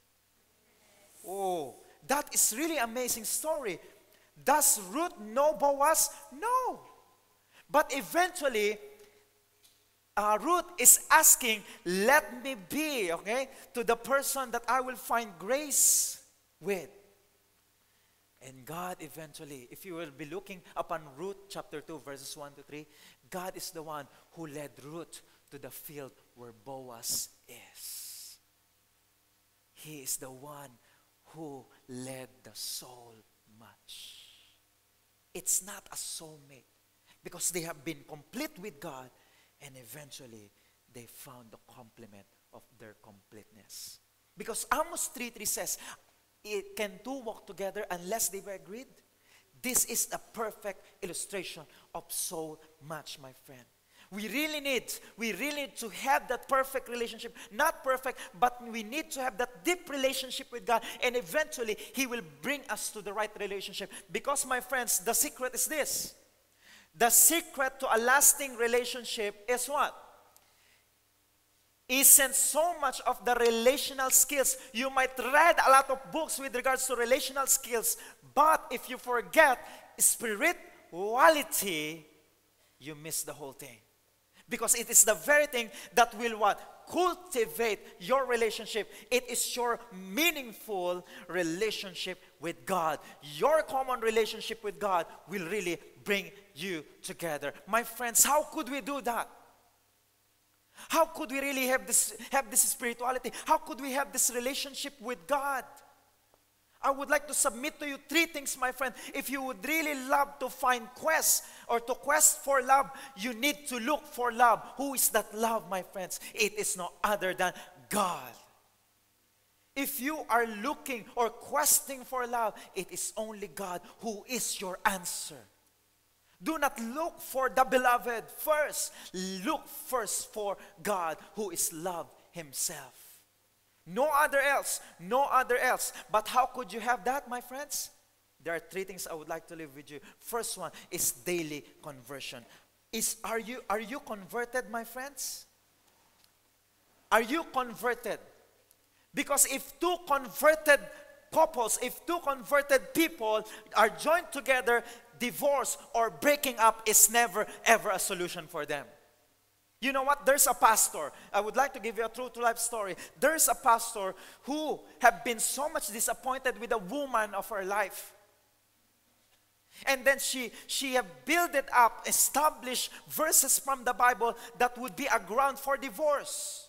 Oh, that is really amazing story. Does Ruth know Boaz? No. But eventually, uh, Ruth is asking, let me be, okay, to the person that I will find grace with. And God eventually, if you will be looking upon Ruth chapter two, verses one to three, God is the one who led Ruth to the field where Boaz is. He is the one who led the soul match. It's not a soulmate. Because they have been complete with God, and eventually they found the complement of their completeness. Because Amos three three says, it can two walk together unless they were agreed? This is a perfect illustration of soul match, my friend. We really need, we really need to have that perfect relationship. Not perfect, but we need to have that deep relationship with God. And eventually, He will bring us to the right relationship. Because, my friends, the secret is this. The secret to a lasting relationship is what? Isn't so much of the relational skills. You might read a lot of books with regards to relational skills, but if you forget spirituality, you miss the whole thing. Because it is the very thing that will what? Cultivate your relationship. It is your meaningful relationship with God. Your common relationship with God will really bring you together. My friends, how could we do that? How could we really have this, have this spirituality? How could we have this relationship with God? I would like to submit to you three things, my friend. If you would really love to find quest or to quest for love, you need to look for love. Who is that love, my friends? It is no other than God. If you are looking or questing for love, it is only God who is your answer. Do not look for the beloved first. Look first for God who is love Himself. No other else. No other else. But how could you have that, my friends? There are three things I would like to leave with you. First one is daily conversion. Is, are you, are you converted, my friends? Are you converted? Because if two converted couples, if two converted people are joined together, divorce or breaking up is never ever a solution for them. You know what? There's a pastor. I would like to give you a true to life story. There's a pastor who have been so much disappointed with a woman of her life. And then she, she have built it up, established verses from the Bible that would be a ground for divorce.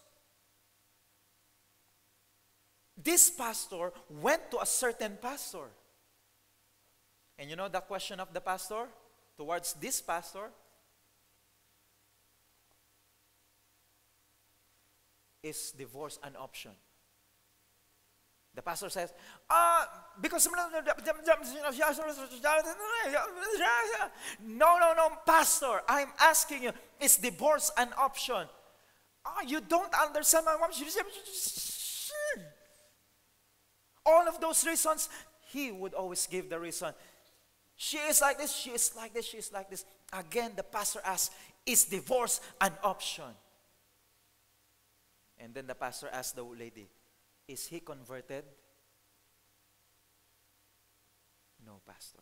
This pastor went to a certain pastor. And you know the question of the pastor towards this pastor? Is divorce an option? The pastor says, ah, because no, no, no, pastor, I'm asking you, is divorce an option? Ah, you don't understand my mom. All of those reasons, he would always give the reason. She is like this, she is like this, she is like this. Again, the pastor asks, is divorce an option? And then the pastor asked the lady, is he converted? No, pastor.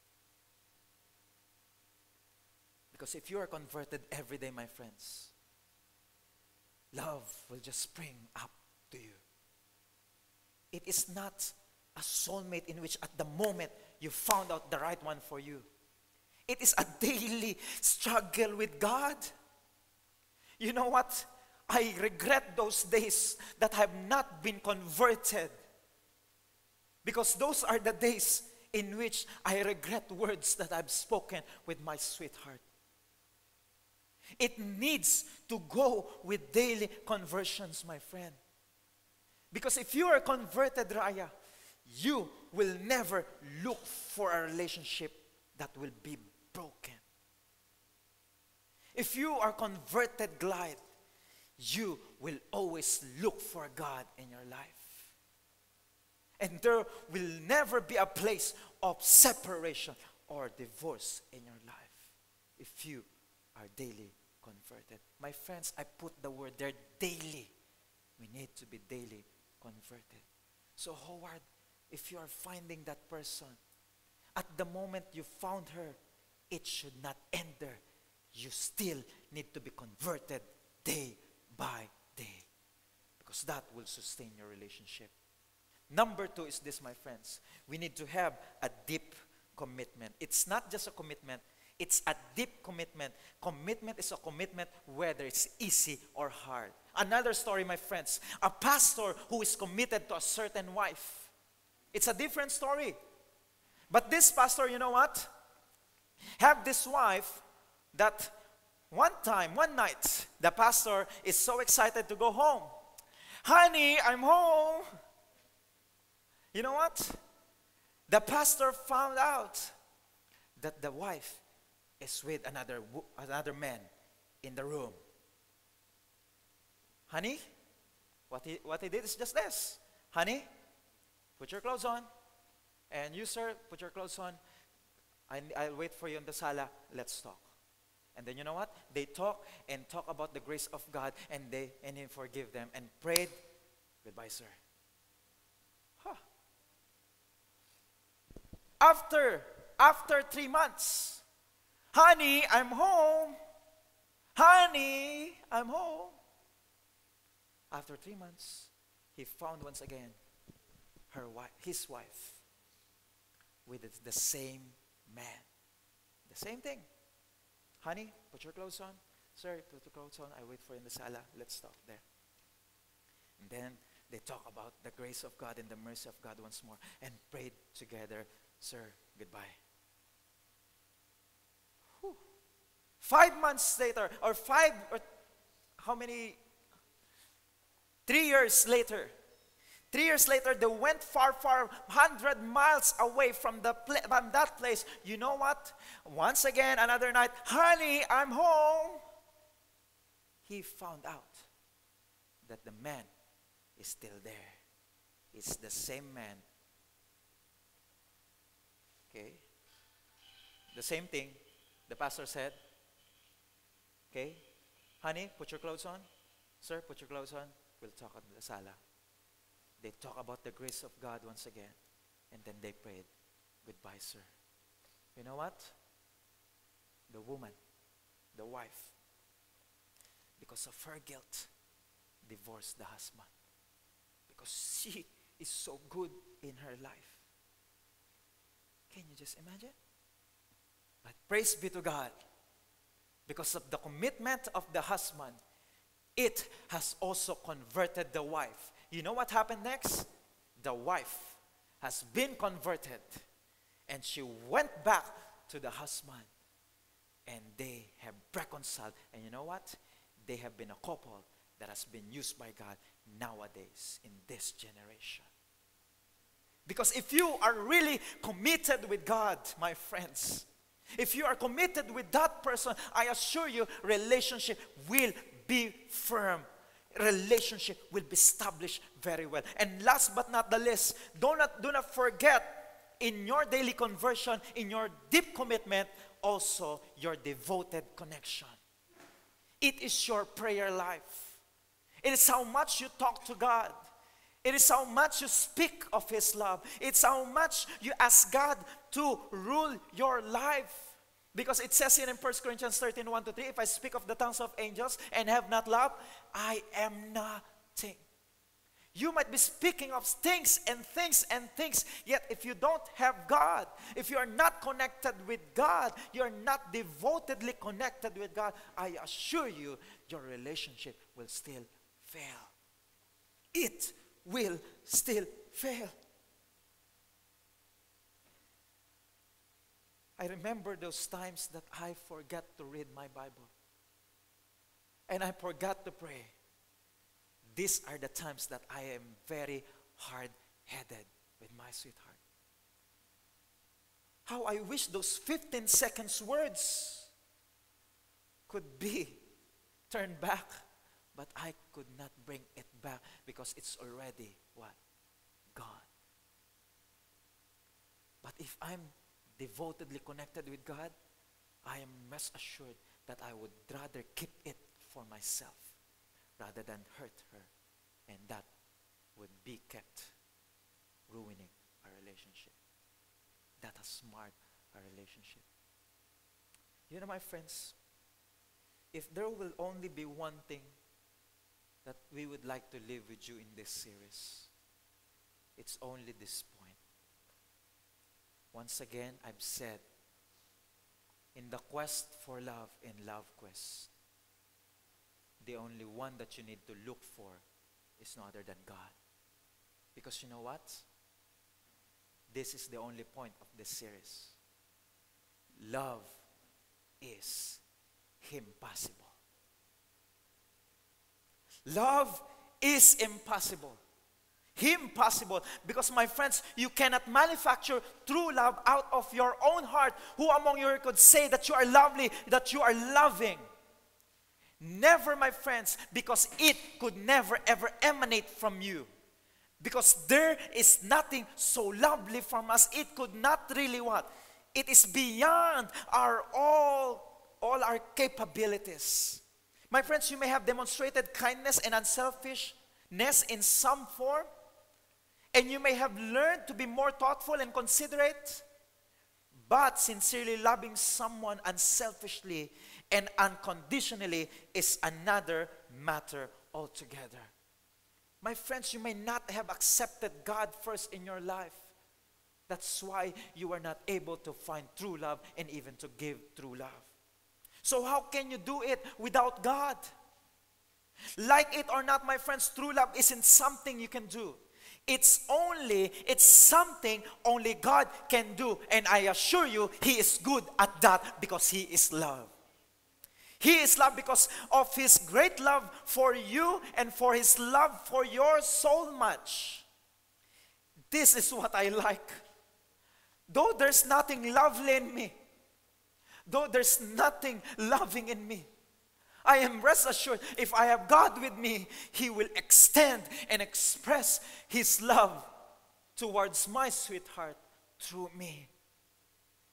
Because if you are converted every day, my friends, love will just spring up to you. It is not a soulmate in which at the moment you found out the right one for you. It is a daily struggle with God. You know what? I regret those days that have not been converted. Because those are the days in which I regret words that I've spoken with my sweetheart. It needs to go with daily conversions, my friend. Because if you are converted, Raya, you will never look for a relationship that will be broken. If you are converted, Glide, you will always look for God in your life. And there will never be a place of separation or divorce in your life if you are daily converted. My friends, I put the word there, daily. We need to be daily converted. So Howard, if you are finding that person, at the moment you found her, it should not end there. You still need to be converted day by day, because that will sustain your relationship. Number two is this, my friends. We need to have a deep commitment. It's not just a commitment, it's a deep commitment. Commitment is a commitment whether it's easy or hard. Another story, my friends. A pastor who is committed to a certain wife. It's a different story. But this pastor, you know what? Have this wife that one time, one night, the pastor is so excited to go home. Honey, I'm home. You know what? The pastor found out that the wife is with another, another man in the room. Honey, what he, what he did is just this. Honey, put your clothes on. And you, sir, put your clothes on. I, I'll wait for you in the sala. Let's talk. And then you know what? They talk and talk about the grace of God, and they and he forgive them and prayed. Goodbye, sir. Huh. After after three months, honey, I'm home. Honey, I'm home. After three months, he found once again her wife, his wife, with the same man. The same thing. Honey, put your clothes on. Sir, put your clothes on. I wait for you in the sala. Let's talk there. And then they talk about the grace of God and the mercy of God once more and prayed together. Sir, goodbye. Whew. Five months later, or five, or how many? Three years later. Three years later, they went far, far, hundred miles away from, the pla from that place. You know what? Once again, another night, honey, I'm home. He found out that the man is still there. It's the same man. Okay. The same thing the pastor said. Okay. Honey, put your clothes on. Sir, put your clothes on. We'll talk on the sala. They talk about the grace of God once again. And then they prayed, goodbye, sir. You know what? The woman, the wife, because of her guilt, divorced the husband. Because she is so good in her life. Can you just imagine? But praise be to God. Because of the commitment of the husband, it has also converted the wife. You know what happened next? The wife has been converted. And she went back to the husband. And they have reconciled. And you know what? They have been a couple that has been used by God nowadays in this generation. Because if you are really committed with God, my friends, if you are committed with that person, I assure you, relationship will be firm. Relationship will be established very well. And last but not the least, do not, do not forget, in your daily conversion, in your deep commitment, also your devoted connection. It is your prayer life. It is how much you talk to God. It is how much you speak of His love. It's how much you ask God to rule your life. Because it says here in First Corinthians thirteen, one to three, if I speak of the tongues of angels and have not love, I am nothing. You might be speaking of things and things and things, yet if you don't have God, if you are not connected with God, you are not devotedly connected with God, I assure you, your relationship will still fail. It will still fail. I remember those times that I forgot to read my Bible. And I forgot to pray. These are the times that I am very hard-headed with my sweetheart. How I wish those fifteen seconds words could be turned back. But I could not bring it back because it's already what? Gone. But if I'm devotedly connected with God, I am most assured that I would rather keep it for myself rather than hurt her. And that would be kept ruining our relationship. That has marred our relationship. You know, my friends, if there will only be one thing that we would like to live with you in this series, it's only this point. Once again, I've said, in the quest for love, in Love Quest, the only one that you need to look for is no other than God. Because you know what? This is the only point of this series. Love is impossible. Love is impossible. Impossible. Because my friends, you cannot manufacture true love out of your own heart. Who among you could say that you are lovely, that you are loving? Never, my friends, because it could never ever emanate from you. Because there is nothing so lovely from us. It could not really what? It is beyond our all, all our capabilities. My friends, you may have demonstrated kindness and unselfishness in some form. And you may have learned to be more thoughtful and considerate. But sincerely loving someone unselfishly and unconditionally is another matter altogether. My friends, you may not have accepted God first in your life. That's why you are not able to find true love and even to give true love. So how can you do it without God? Like it or not, my friends, true love isn't something you can do. It's only, it's something only God can do. And I assure you, He is good at that because He is love. He is love because of His great love for you and for His love for your soul much. This is what I like. Though there's nothing lovely in me, though there's nothing loving in me, I am rest assured, if I have God with me, He will extend and express His love towards my sweetheart through me.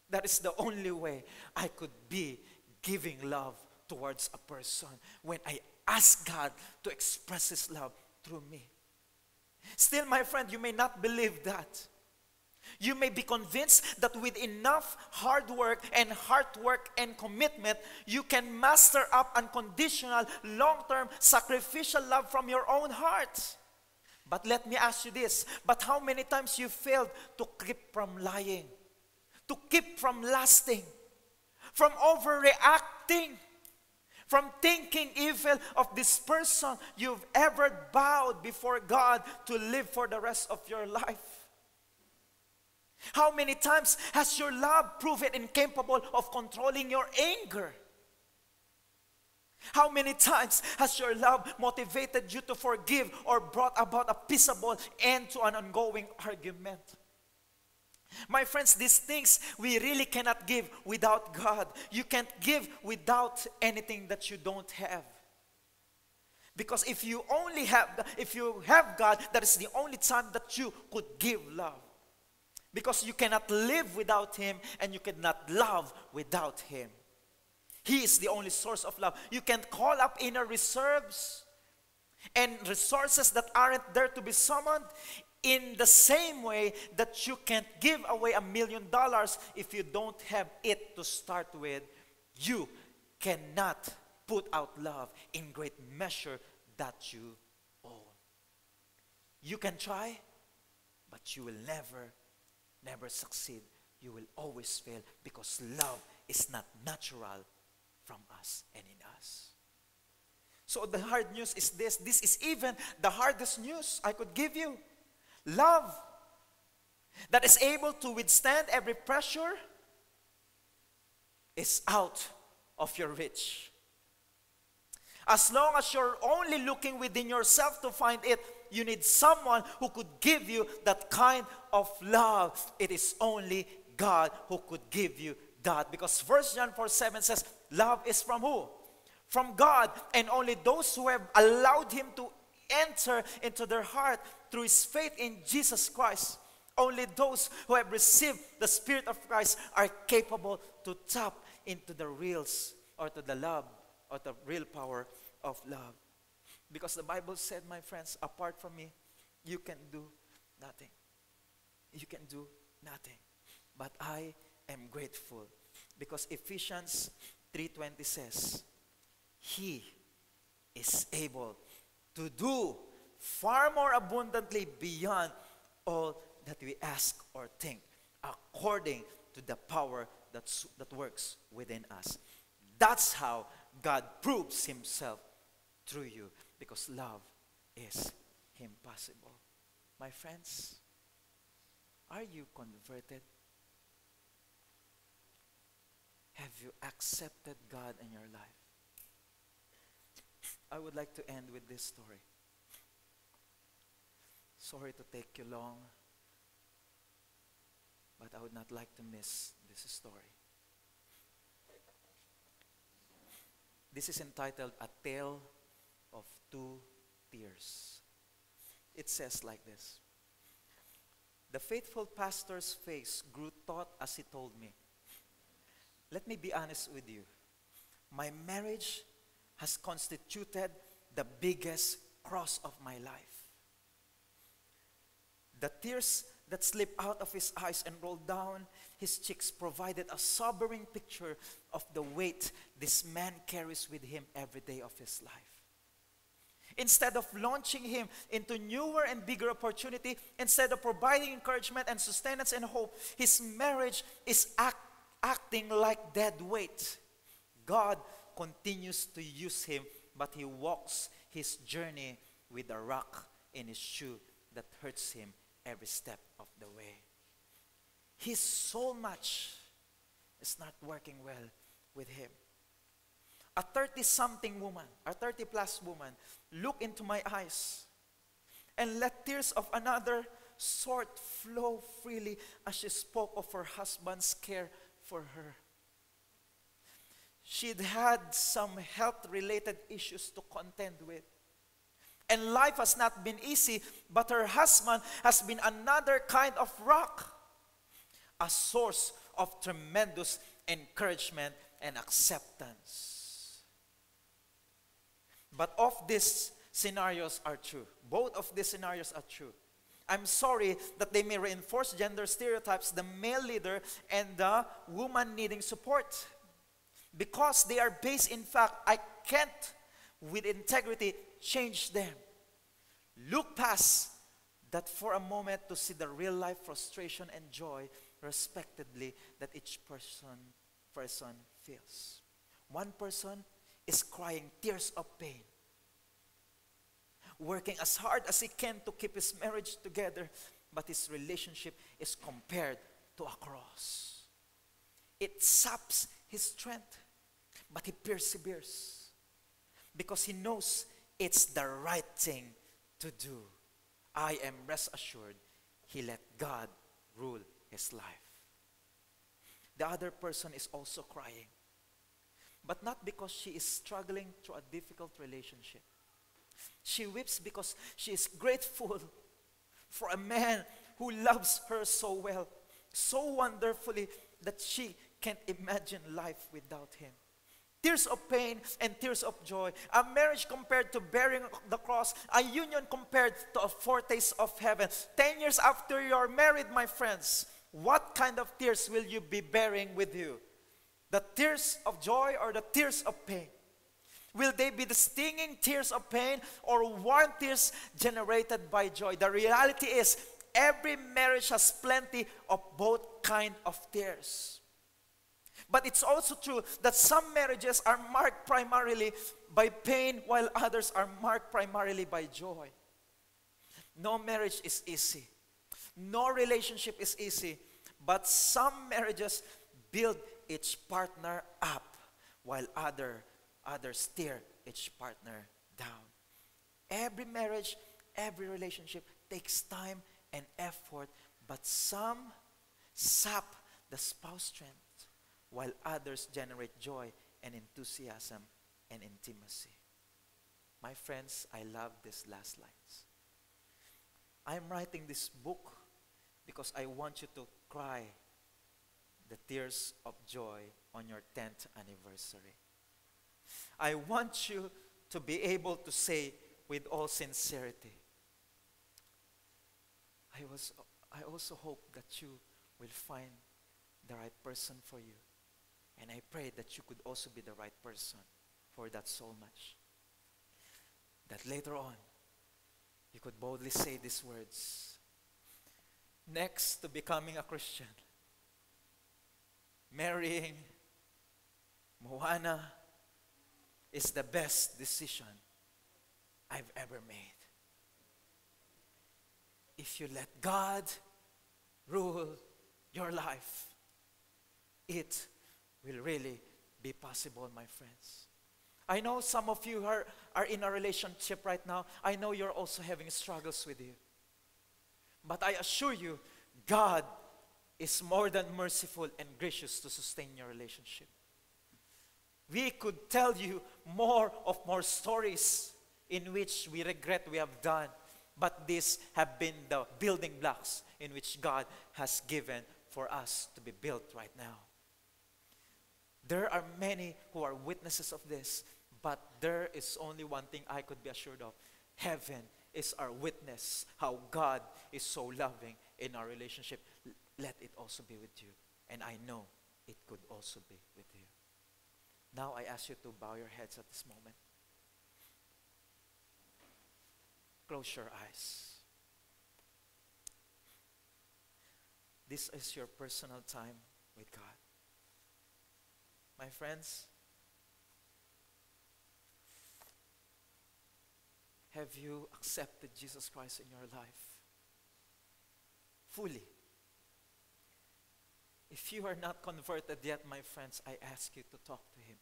That is the only way I could be giving love towards a person, when I ask God to express His love through me. Still, my friend, you may not believe that. You may be convinced that with enough hard work and hard work and commitment, you can master up unconditional, long-term, sacrificial love from your own heart. But let me ask you this, but how many times you failed to keep from lying, to keep from lasting, from overreacting, from thinking evil of this person you've ever bowed before God to live for the rest of your life? How many times has your love proven incapable of controlling your anger? How many times has your love motivated you to forgive or brought about a peaceable end to an ongoing argument? My friends, these things we really cannot give without God. You can't give without anything that you don't have. Because if you only have, if you have God, that is the only time that you could give love. Because you cannot live without Him, and you cannot love without Him. He is the only source of love. You can call up inner reserves and resources that aren't there to be summoned, in the same way that you can't give away a million dollars if you don't have it to start with. You cannot put out love in great measure that you own. You can try, but you will never, never succeed. You will always fail, because love is not natural from us and in us. So the hard news is this. This is even the hardest news I could give you. Love that is able to withstand every pressure is out of your reach. As long as you're only looking within yourself to find it, you need someone who could give you that kind of love. It is only God who could give you that. Because First John four seven says, love is from who? From God. And only those who have allowed Him to enter into their heart through His faith in Jesus Christ, only those who have received the Spirit of Christ are capable to tap into the reals, or to the love, or the real power of love. Because the Bible said, my friends, apart from me, you can do nothing. You can do nothing. But I am grateful, because Ephesians three twenty says, He is able to do far more abundantly beyond all that we ask or think, according to the power that's, that works within us. That's how God proves Himself through you, because love is impossible. My friends, are you converted? Have you accepted God in your life? I would like to end with this story. Sorry to take you long, but I would not like to miss this story. This is entitled A Tale of Two Tears. It says like this. The faithful pastor's face grew taut as he told me, let me be honest with you. My marriage has constituted the biggest cross of my life. The tears that slipped out of his eyes and rolled down his cheeks provided a sobering picture of the weight this man carries with him every day of his life. Instead of launching him into newer and bigger opportunity, instead of providing encouragement and sustenance and hope, his marriage is act, acting like dead weight. God continues to use him, but he walks his journey with a rock in his shoe that hurts him every step of the way. His soul match is not working well with him. A thirty-something woman, a thirty-plus woman, looked into my eyes and let tears of another sort flow freely as she spoke of her husband's care for her. She'd had some health-related issues to contend with. And life has not been easy, but her husband has been another kind of rock, a source of tremendous encouragement and acceptance. But of these scenarios are true. Both of these scenarios are true. I'm sorry that they may reinforce gender stereotypes, the male leader and the woman needing support. Because they are based in fact, I can't with integrity change them. Look past that for a moment to see the real life frustration and joy respectively that each person person feels. One person is crying tears of pain, working as hard as he can to keep his marriage together, but his relationship is compared to a cross. It saps his strength, but he perseveres because he knows it's the right thing to do. I am rest assured he let God rule his life. The other person is also crying, but not because she is struggling through a difficult relationship. She weeps because she is grateful for a man who loves her so well, so wonderfully that she can't imagine life without him. Tears of pain and tears of joy. A marriage compared to bearing the cross. A union compared to a foretaste of heaven. Ten years after you're married, my friends, what kind of tears will you be bearing with you? The tears of joy or the tears of pain? Will they be the stinging tears of pain or warm tears generated by joy? The reality is, every marriage has plenty of both kind of tears. But it's also true that some marriages are marked primarily by pain while others are marked primarily by joy. No marriage is easy. No relationship is easy. But some marriages build each partner up while other, others tear each partner down. Every marriage, every relationship takes time and effort, but some sap the spouse strength while others generate joy and enthusiasm and intimacy. My friends, I love these last lines. I'm writing this book because I want you to cry the tears of joy on your tenth anniversary. I want you to be able to say with all sincerity, I was I also hope that you will find the right person for you. And I pray that you could also be the right person for that soulmate. That later on, you could boldly say these words. Next to becoming a Christian, marrying Moana is the best decision I've ever made. If you let God rule your life, it will really be possible, my friends. I know some of you are, are in a relationship right now. I know you're also having struggles with you. But I assure you, God is more than merciful and gracious to sustain your relationship. We could tell you more of more stories in which we regret we have done, but these have been the building blocks in which God has given for us to be built right now. There are many who are witnesses of this, but there is only one thing I could be assured of. Heaven is our witness, how God is so loving in our relationship. Let it also be with you. And I know it could also be with you. Now I ask you to bow your heads at this moment. Close your eyes. This is your personal time with God. My friends, have you accepted Jesus Christ in your life? Fully. If you are not converted yet, my friends, I ask you to talk to Him.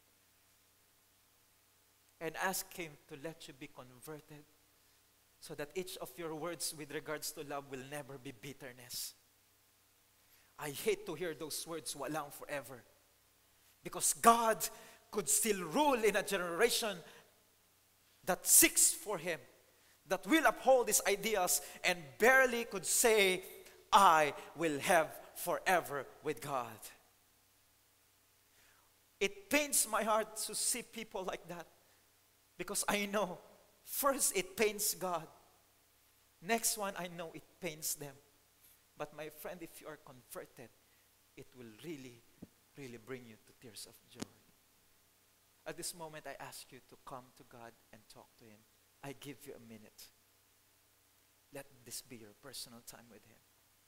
And ask Him to let you be converted so that each of your words with regards to love will never be bitterness. I hate to hear those words, walang forever. Because God could still rule in a generation that seeks for Him, that will uphold His ideas and barely could say, I will have forever with God. It pains my heart to see people like that. Because I know, first it pains God. Next one, I know it pains them. But my friend, if you are converted, it will really, really bring you to tears of joy. At this moment, I ask you to come to God and talk to Him. I give you a minute. Let this be your personal time with Him.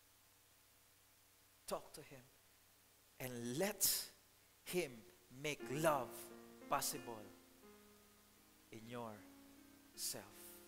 Talk to Him. And let Him make love possible in yourself.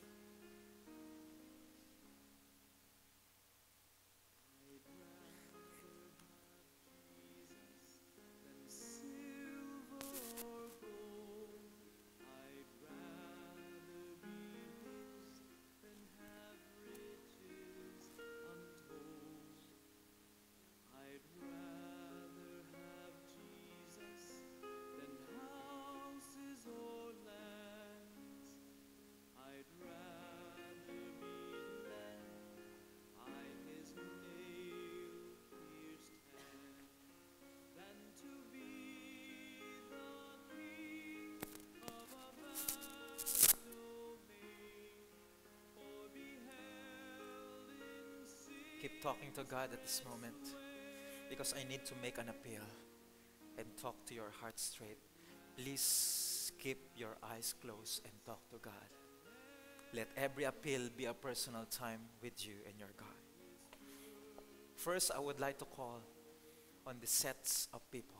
Keep talking to God at this moment, because I need to make an appeal and talk to your heart straight. Please keep your eyes closed and talk to God. Let every appeal be a personal time with you and your God. First, I would like to call on the sets of people.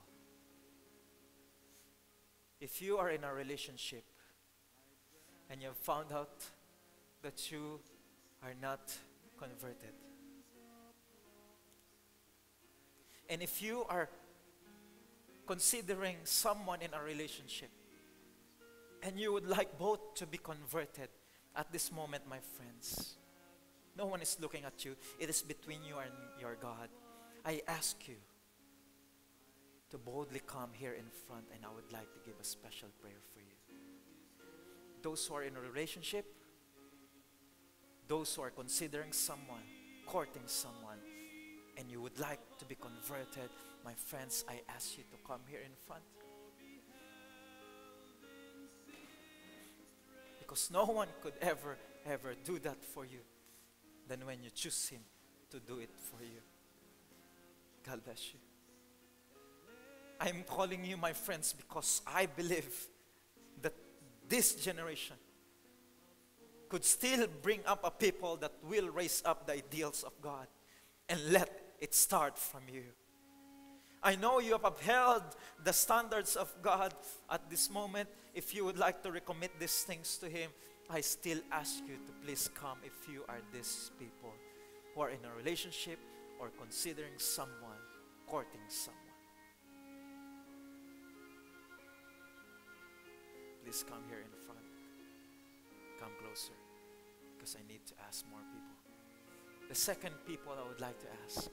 If you are in a relationship and you have found out that you are not converted, and if you are considering someone in a relationship and you would like both to be converted, at this moment, my friends, no one is looking at you. It is between you and your God. I ask you to boldly come here in front, and I would like to give a special prayer for you. Those who are in a relationship, those who are considering someone, courting someone, and you would like to be converted, my friends, I ask you to come here in front. Because no one could ever, ever do that for you than when you choose Him to do it for you. God bless you. I'm calling you, my friends, because I believe that this generation could still bring up a people that will raise up the ideals of God, and let it start from you. I know you have upheld the standards of God at this moment. If you would like to recommit these things to Him, I still ask you to please come if you are these people who are in a relationship or considering someone, courting someone. Please come here in front. Come closer, because I need to ask more people. The second people I would like to ask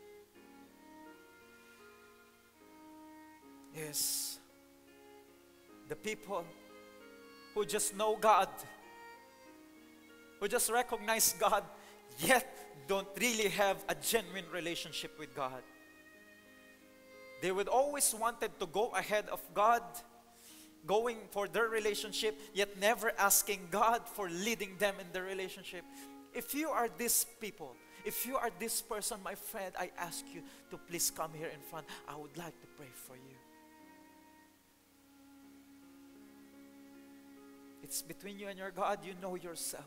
is the people who just know God, who just recognize God, yet don't really have a genuine relationship with God. They would always wanted to go ahead of God, going for their relationship, yet never asking God for leading them in the relationship. If you are these people, if you are this person, my friend, I ask you to please come here in front. I would like to pray for you. It's between you and your God. You know yourself.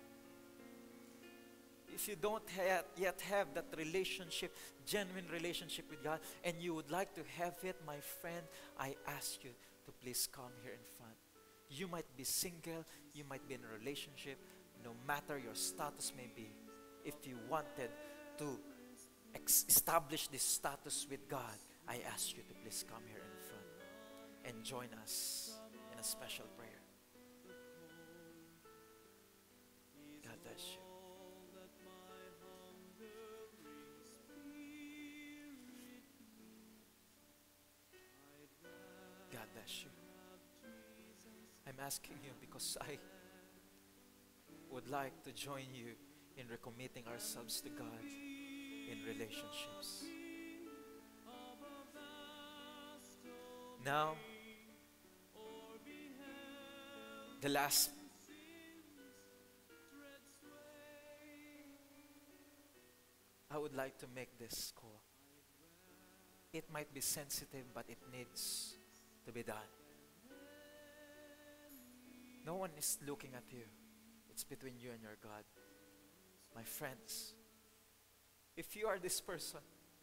If you don't ha- yet have that relationship, genuine relationship with God, and you would like to have it, my friend, I ask you to please come here in front. You might be single, you might be in a relationship, no matter your status may be. If you wanted to ex- establish this status with God, I ask you to please come here in front and join us in a special prayer. God bless you. God bless you. I'm asking you because I would like to join you in recommitting ourselves to God in relationships. Now, the last, I would like to make this call. It might be sensitive, but it needs to be done. No one is looking at you. It's between you and your God. My friends, if you are this person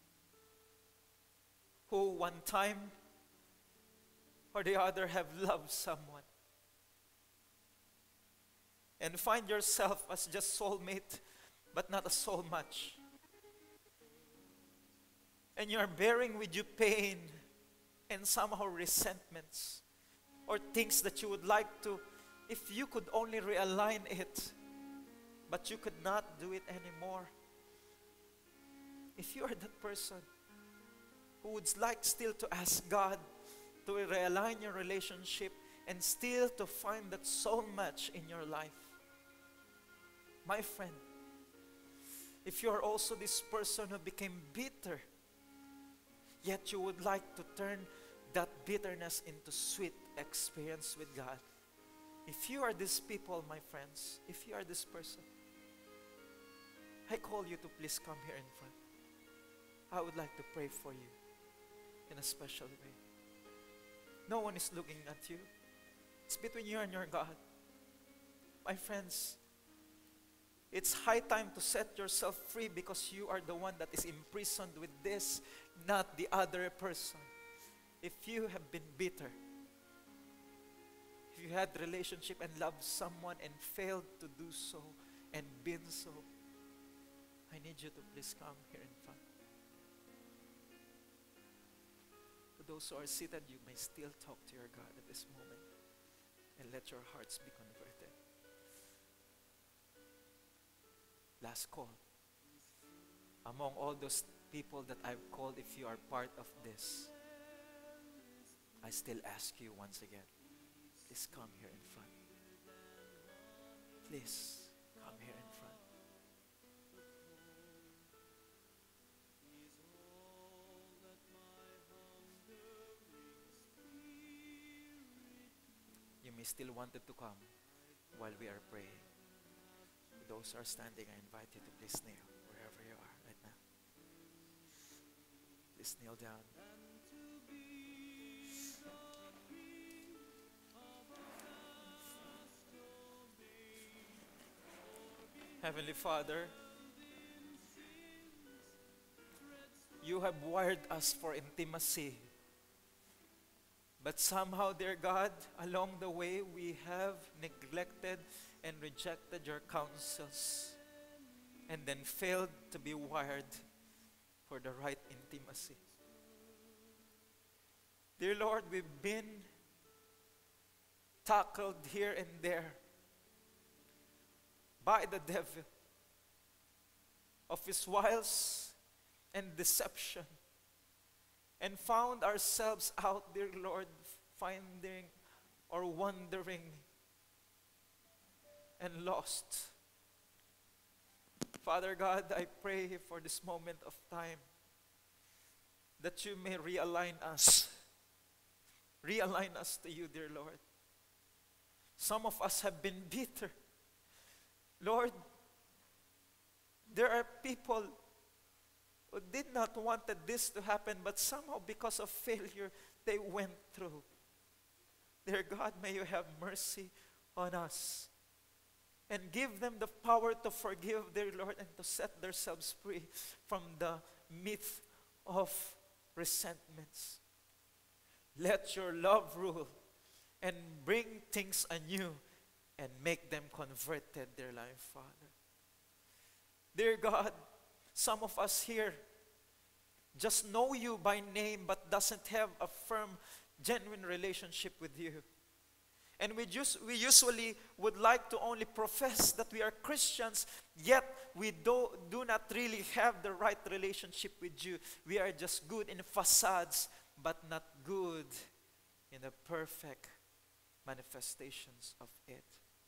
who one time or the other have loved someone and find yourself as just soulmate but not a soul match, and you are bearing with you pain and somehow resentments or things that you would like to, if you could only realign it, but you could not do it anymore. If you are that person who would like still to ask God to realign your relationship and still to find that soul match in your life, my friend, if you are also this person who became bitter, yet you would like to turn that bitterness into sweet experience with God. If you are these people, my friends, if you are this person, I call you to please come here in front. I would like to pray for you in a special way. No one is looking at you. It's between you and your God. My friends, it's high time to set yourself free because you are the one that is imprisoned with this, not the other person. If you have been bitter, if you had relationship and loved someone and failed to do so and been so, I need you to please come here in front. To those who are seated, you may still talk to your God at this moment and let your hearts be converted. Last call. Among all those people that I've called, if you are part of this, I still ask you once again, please come here in front. Please come here in front. You may still wanted to come while we are praying. Those who are standing, I invite you to please kneel wherever you are right now. Please kneel down. Heavenly Father, you have wired us for intimacy. But somehow, dear God, along the way, we have neglected and rejected your counsels and then failed to be wired for the right intimacy. Dear Lord, we've been tackled here and there by the devil of his wiles and deception, and found ourselves out, dear Lord, finding or wandering and lost. Father God, I pray for this moment of time that you may realign us. Realign us to you, dear Lord. Some of us have been bitter. Lord, there are people who did not want this to happen, but somehow because of failure, they went through. Dear God, may you have mercy on us and give them the power to forgive, dear Lord, and to set themselves free from the myth of resentments. Let your love rule and bring things anew and make them converted, dear life, Father. Dear God, some of us here just know you by name but doesn't have a firm, genuine relationship with you. And we just we usually would like to only profess that we are Christians, yet we do, do not really have the right relationship with you. We are just good in facades, but not good in the perfect manifestations of it.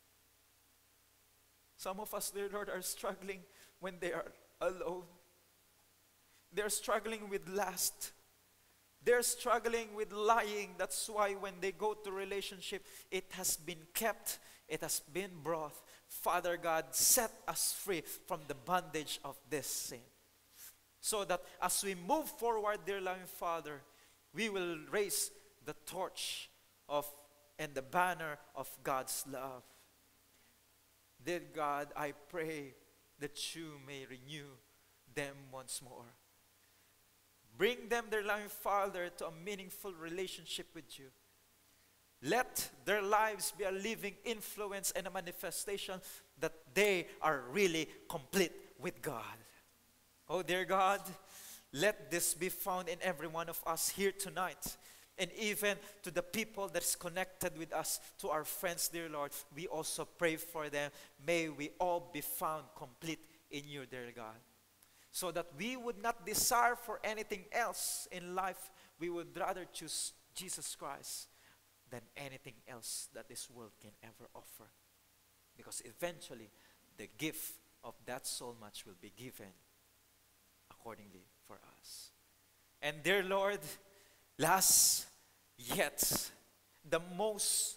Some of us, dear Lord, are struggling when they are alone. They're struggling with lust. They're struggling with lying. That's why when they go to relationship, it has been kept, it has been brought. Father God, set us free from the bondage of this sin. So that as we move forward, dear loving Father, we will raise the torch of and the banner of God's love. Dear God, I pray that you may renew them once more. Bring them, dear loving Father, to a meaningful relationship with you. Let their lives be a living influence and a manifestation that they are really complete with God. Oh, dear God, let this be found in every one of us here tonight. And even to the people that is connected with us, to our friends, dear Lord, we also pray for them. May we all be found complete in you, dear God. So that we would not desire for anything else in life. We would rather choose Jesus Christ than anything else that this world can ever offer. Because eventually, the gift of that soul match will be given accordingly for us. And dear Lord, last yet, the most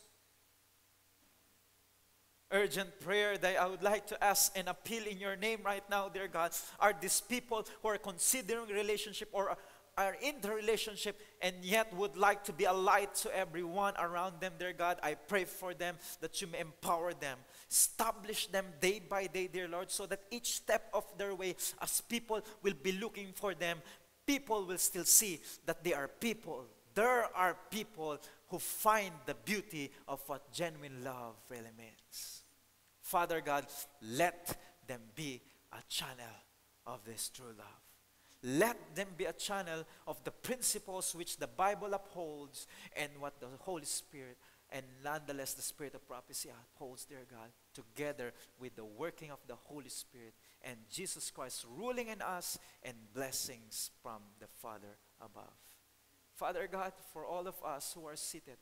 urgent prayer that I would like to ask and appeal in your name right now, dear God, are these people who are considering relationship or are in the relationship and yet would like to be a light to everyone around them, dear God. I pray for them that you may empower them. Establish them day by day, dear Lord, so that each step of their way, as people will be looking for them, people will still see that they are people. There are people who find the beauty of what genuine love really means. Father God, let them be a channel of this true love. Let them be a channel of the principles which the Bible upholds and what the Holy Spirit and nonetheless the Spirit of prophecy upholds, dear God, together with the working of the Holy Spirit and Jesus Christ ruling in us and blessings from the Father above. Father God, for all of us who are seated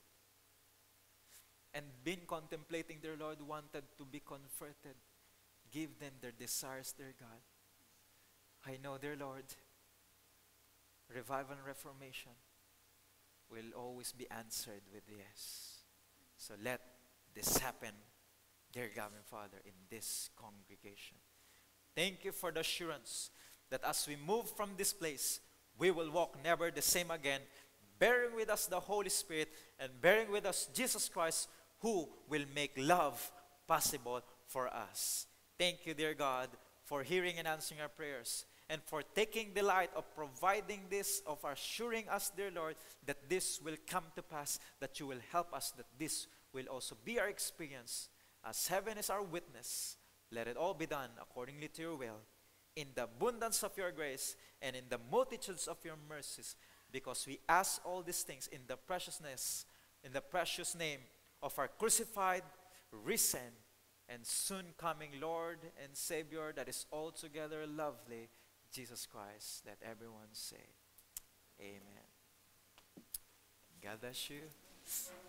and been contemplating, dear Lord, wanted to be converted, give them their desires, dear God. I know, dear Lord, revival and reformation will always be answered with yes. So let this happen, dear God and Father, in this congregation. Thank you for the assurance that as we move from this place, we will walk never the same again, bearing with us the Holy Spirit and bearing with us Jesus Christ, who will make love possible for us. Thank you, dear God, for hearing and answering our prayers and for taking delight of providing this, of assuring us, dear Lord, that this will come to pass, that you will help us, that this will also be our experience. As heaven is our witness, let it all be done accordingly to your will, in the abundance of your grace and in the multitudes of your mercies, because we ask all these things in the preciousness, in the precious name of our crucified, risen, and soon coming Lord and Savior that is altogether lovely, Jesus Christ. Let everyone say, Amen. God bless you.